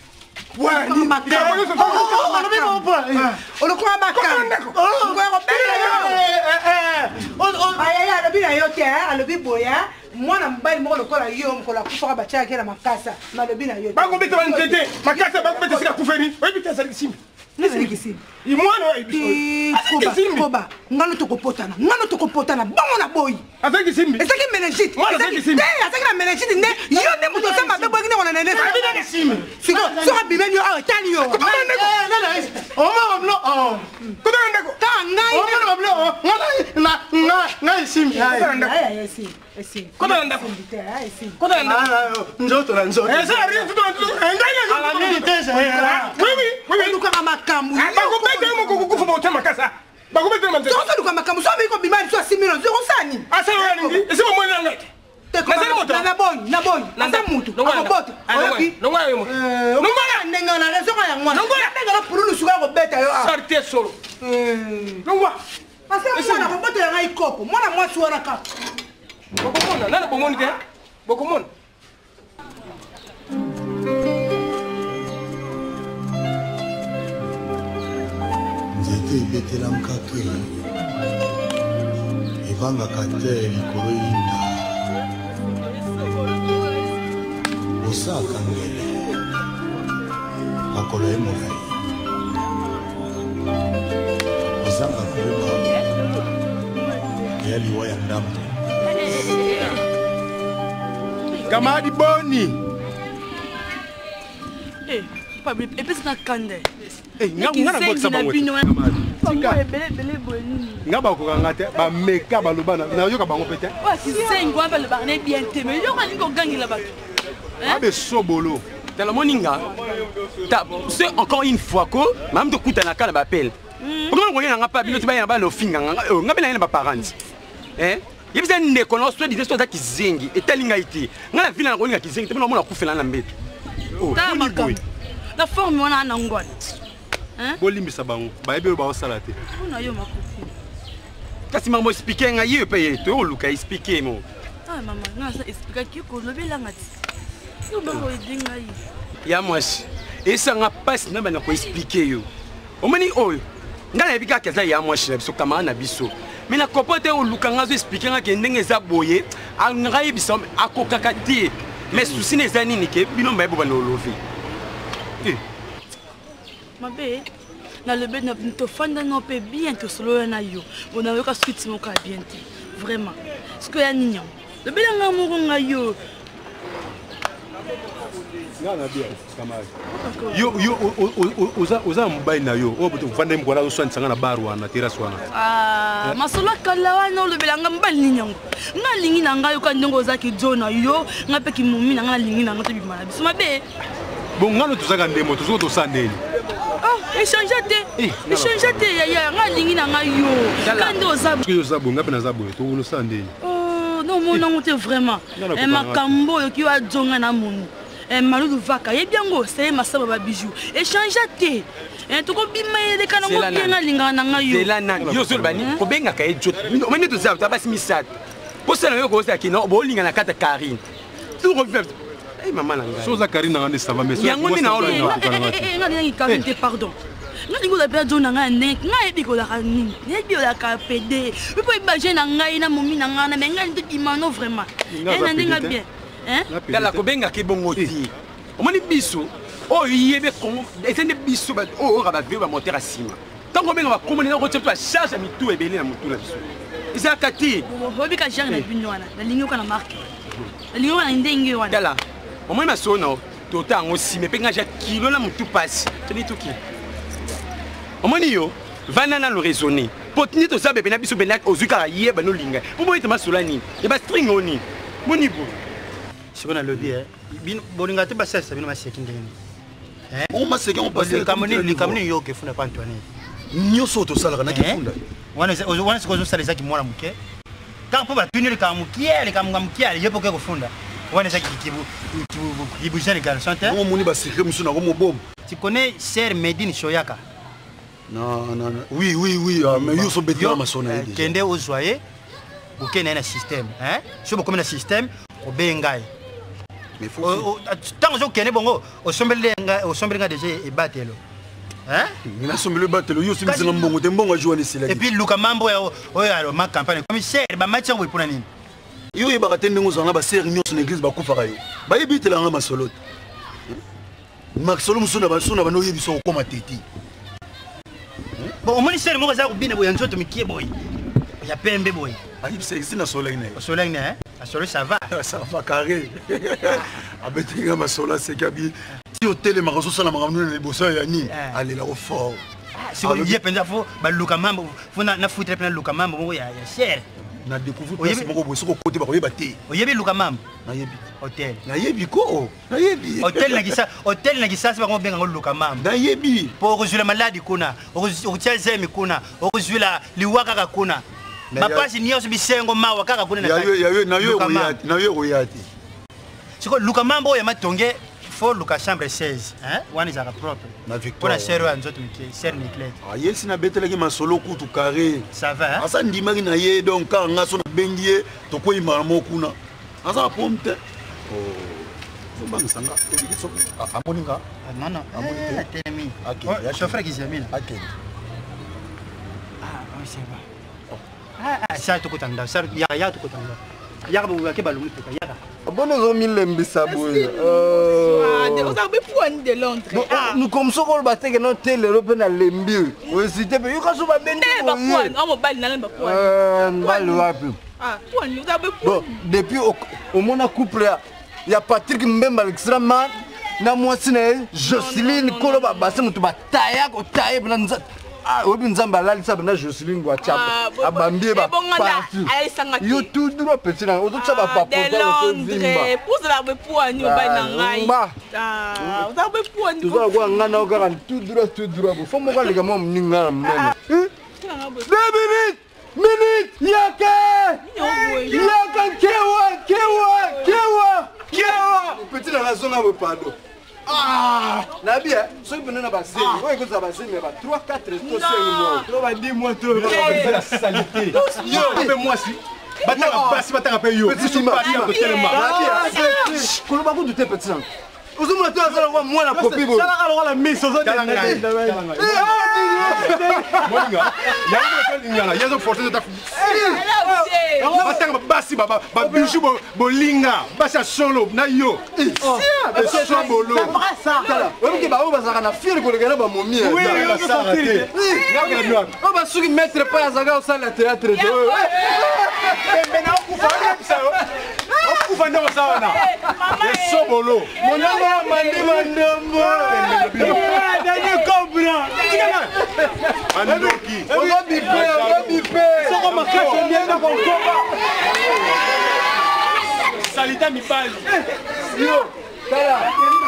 alobi boya mwana mobali moko lokola yo mokolo akufaka batiaki na makasa malobi na yo
bakobeta banzete makasa bakobeta sika kufeni oyebi te azali kisimbi
nesili kisimbi
imwana
koba ngano tokopotana bongo na boyi
azali kisimbi
ezaki meningite azaki na meningite nde yo nde moto osamba mpe boyaki ndeko na nene soka bimeli yo awa tali yo
ngai simbi nzoto na nzoto
olukaka makambo
bakobeta moko kokufa baotya makasa bakobeta
oluka makambo so abiko bimali so asimino zokosani
asalaningi esi bomoni na ngai
na boyi asa mutu akobota ndenge na resoka ya mwana ndenge na pululu suka akobeta yo
sarte solo nongwa
asa mwana akobota ya ngai kopo mwana mwasi wana kaka
bokomona nana bomoni te bokomona
nzete ebetela mkake evangaka te likolo yinda osaka ngele makolo ye molai ozanga koyoka ya liwa ya ndambo
kamadi boni
epesi na kande
nga bakokanga te bameka baloba nayoka bango pe te abesobolo
tala moninga c'est encore une fois ko mam tokuta na kala bapel okoma koyena nga pa bino tibaya ba lofinga nga bela na ba parents yebisa ndeko na so disait so za kizengi etali ngai te nga na vila na kolinga kizengi te mona kufela na mbeto
na forme wana na ngwana
bolimbisa bango bayebi oyo baosala te
kasi mambo explike nga ye pe toyoluka explike mo
mama nga sa explike ki kolobelanga ti yobako edinga ye
ya mwasi esanga pasi na bana koexplike yo omoni oyo nga nayebi kaka eza ya mwasi na biso kamara na biso me na kopo te oluka nga zo explike nga ke ndenge eza boye nga yebisa akokaka te mais susi na eza nini ke bino mbayebi bana olovi
mabe nalobi tofanda no mpe bien tosolola na yo bonayoka suite moko ya bien te vraiment siko ya nini yango lobelanga moko nga yo
yo oza mobali na yo oyo ovanda mokwana oswanisanga na bar wana terase wana
masolo akala wana olobelanga mobali nini yango nga alingi na ngai yoka ndenge ozaki jo na yo nga mpe kimomi na nga nalingi na nga tobima na biso mabe
bon ngano tozaka ndemo tozoki tosala ndeni
échange te yaya nga alingi na ngai yo kande
oza boye nga mpe naza boye tokonosala ndeni
nomonango te vraiment makambo oyo ki wajonga na monu malulu vaka yebi yango oseye masaba babijou échange te tokobima eleka na mokenga alingaka na ngai
yo ozolobani kobengaka ye jot omani tozala tabasi misato posala yo koosaki bolinga na kata karine mama na ngai
soza karine nanga nde sava mais
yango nde
nga ndenge karine te pardon nga lingi olapela jo na ngai ndenge nga yebi kolaka nini yebi olaka pede mpo ebage na ngai na momi na ngai na me ngai nde bimano vraiment na ndenge bien
tala kobengaki bongo ti omoni biso oyo yebe kongo ese nde biso oyo oyoka baveo bamoteur ya nsima ntango obenga bakombo nena kotia mpe bacharge ya mitu ebele na motu na biso ezalaka te
oyebika genre na bino wana nalingi oka na marke nalingi oka na ndenge wana
tala omoni masolo na tota yango nsima mpe nga ja kilo na motu pasi toni toki omoni yo vanda nano raisonné po tini toza bebe na biso bena ozwi kaka yeba nolinga mpo boyete masola nini ya bastring oyo nini moni bo
siko nalobi bolinga te basalisa bino maseki ndenge likambo nini yo okefunda pa antoinette
nyonso tosalaka nakifunda
wana siko ozosala ezaki mwana moke kaka mpo batuni likambo mokiele ye poke kofunda wana ezaki kibuja le garçon te
omoni basekre miso nango mobomo
tu connais sœur Medine Shoyaka
non oui mais yo so betela masona ye
kende ozwa ye okende na système so bokomi na système obengai Tant que je bongo, au sommet déjà et batelo. Hein?
Il a sommet le batelo, yo simisi na mbongo, te mbongo jouer ici là.
Et puis Luka Mambo alors ma campagne commissaire ba match ngo pour nini?
Yo e ba tende ngo zanga ba ser union sur l'église ba kufa kayo. Ba yebitela nga masolote. Maxolo musuna ba suna ba no yebiso ko mateti.
Bon, au moins c'est mo za ko bina boya nzoto mikie boy. Ya pembe boy.
Ayi c'est ici na soleil né.
Soleil né hein? À soleil ça va.
Ça va carré. Abetinga masola c'est kabi. Si hôtel marazo sala maramno na bossa ya ni. Allez là au fort.
Si vous y pensa fo ba Luka Mambo, fo na foutre plein Luka Mambo mo ya cher.
Na découvrir place moko bosso ko côté ba ko yebate.
Oyebi Luka Mambo.
Na yebi.
Hôtel.
Na yebi ko. Na yebi.
Hôtel na gisa c'est pas bien ngolo Luka Mambo.
Na yebi.
Pour résoudre la maladie kuna, au tchelzemi kuna, au résoudre la liwaka kuna. Mapasi nyonso bisengo mawa kaka kuna
na yo royati.
Siko Luka Mambo ya matonge faut Luka chambre 16 hein wani za propre
na victoire.
Pour la serre ya nzoto miki serre niclette.
Ah yesi na betela ki masolo kutu carré.
Ça va hein.
Asa ndimaki na ye donc ka ngaso na bengie to ko imara mo kuna. Asa pomte. Oh. Bang sanga to ki so amoninga.
Non non, amoninga temi. OK, ya chauffeur qui zamina.
OK.
Ah, oui c'est vrai. Ah, ça to kutanda, ça ya to kutanda. Ya ba ke balungu to ya.
Bon, nous avons mis l'embissa boy. Nous comme ça qu'on battait que notre télé européenne à l'embi. Oui, c'était bien. Vous avez pas bien bon, depuis au monde couple, il y a Patrick Mbemba extrêmement. Na moi c'est Jocelyne Koloba basse mutu bataya ko taye blanza. Ah, obi nzamba la lisa bana Jocelyne gwa chapa. Abambie ba partout. Yo tout droit petit na. Oto chapa papa.
De Londres. Pour la be poani ba na ngai. Ah, oza be poani.
Tu vas voir ngana okara tout droit. Faut mo ka lega mo mninga mena. 2 minutes. Yaka kewa. Petit na la zone à pardon. Ah, la bien, ceux qui viennent à bassin, oui, vous avez bassin, mais 3-4 restos, 5 mois. Tu vas dire, moi, tu vas la saleté. Yo, moi, si. Batanga basi, batanga pe yo. Petit chima, tellement. La bien, c'est. Koloba ko douter petit. Ozuma to azala kwa mwana kopi bo.
Sala kala la miso zo de.
Moninga. Ya ko lingala, ya zo forcer de ta. Batanga basi baba, ba bijou bolinga, basi solo na yo. So bolo. Ça. Obi ke ba o bazaka na fier ko legala ba momi.
Oui,
ba sarate. O ba suki mettre pas azaga au sala théâtre de.
Mbena okufa kabisa. Okufa ndo sawa na.
So bolo. Monanga mandi mandombo.
Daniel Cobra.
Andoki. Obi pe.
Soko makasho ndienda kwa Cobra. Salita mibali.
Yo. Tala.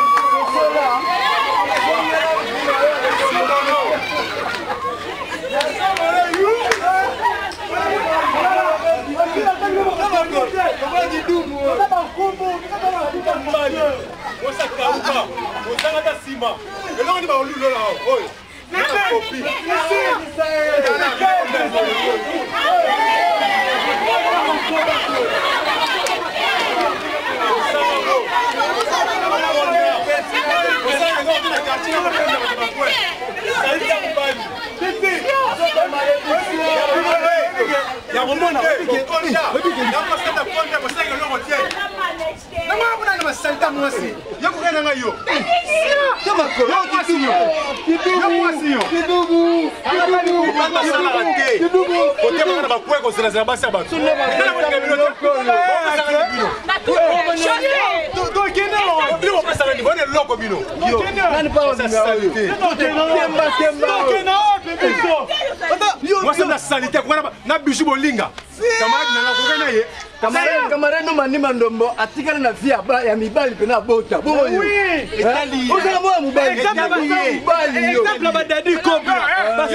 Camarade no mani mandombo atikana na via ya mibali pena bota bongo yo. Etali. Oza mo mobali.
Exemple ba Dadi Cobra.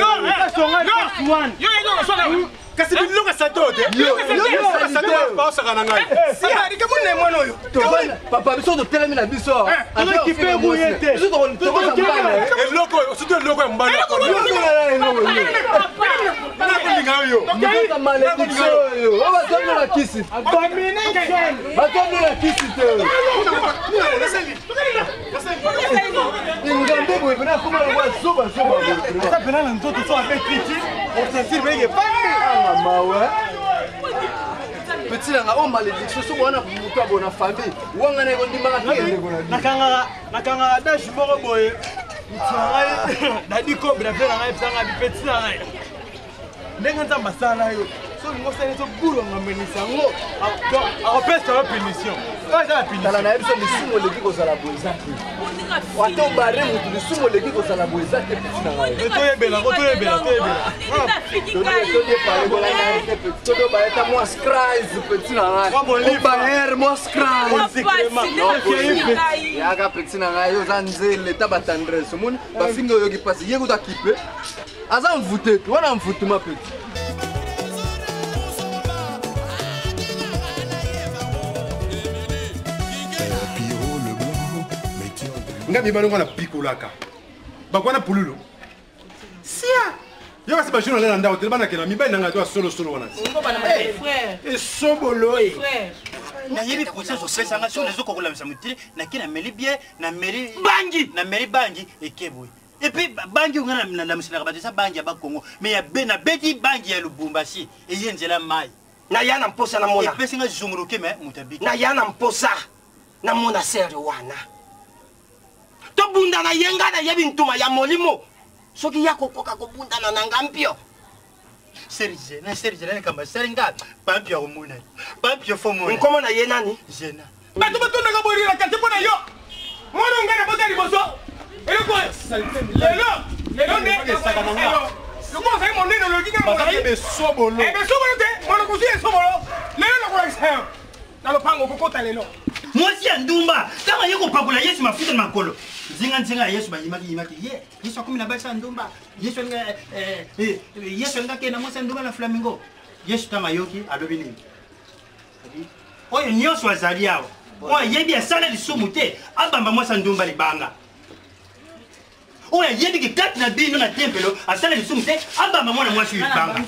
Yo. Kasi bilunga satote. Yo satote pa osaka ngai. Si ari ke munne mono yo.
Papa biso to telemi na biso.
Ano ki pe muyete.
Biso to ko sambala.
Eloko, surtout eloko ya mbala.
Malédiction yo. On va donner la kisi. Batombe la kisi te. Petit nanga o malédiction so bona mutu abona famille wanga na ngondimaka te
nakanga dash moko boye mutsangai dadi cobra pe nanga psanga bipeti nanga ndenge nzamba sala yo so ngo sala so bulo ngamenisa ngo akopesa yo punition oza la punition
tala na yebiso lisumo leki kozala boezaki wato bare mutu lisumo leki kozala boezaki petit nanga yo
toyebela
todo baeta moi scrise petit nanga baer moi scrise yaka petit nanga yo za nzele ta batandresse omoni bafinga oyoki pasi ye kuta kipe aza mvute tu wana mvutuma petit
nga mibali ngwana pikolaka bakwana pululu sia yo kasi bajino lela ndao tele banakena mibali nanga to solo wana esobolo
nayebi procès osesanga so lezo kokolamisa mutile nakina meli bien na meli bangi ekeboy et puis bangi ngana na musila ba desa bangi ba Congo mais ya bena beti bangi ya Lubumbashi eyenzela mai
na yana mposa na mona
epesi nga zongoroke me mutabiki
na yana mposa na mona sere wana to bunda na yenga na yebi ntuma ya molimo soki yako koka ko bunda na ngampio
serije na kamba serenga pampio omuna pampio fomo
nkomo na yenani
jena
bato batonda ka borira kati pona yo mwana ngana botali boso ele ko lelo ne saka nanga Comment ça mon nez dans le giga mon aïe?
Ebe sobolo.
Ebe sobolo te, mon ko sie sobolo. Lelo na ko sa. Na lo pango ko kota lelo.
Mwasi ya ndumba, kama yeko pakola Yesu mafuta na makolo. Zinga Yesu ba yimaki ye. Yesu akumi na basa ndumba. Yesu nga Yesu nga ke na mwasi ndumba na flamingo. Yesu tanga yoki alobi nini? Oyo nyonso azali awo. Oyo yebi asala lisumu te, abamba mwasi ndumba libanga. Oya yebi ki kati na bino na tempelo asala lisumu te abamba mwana mwasi libanga.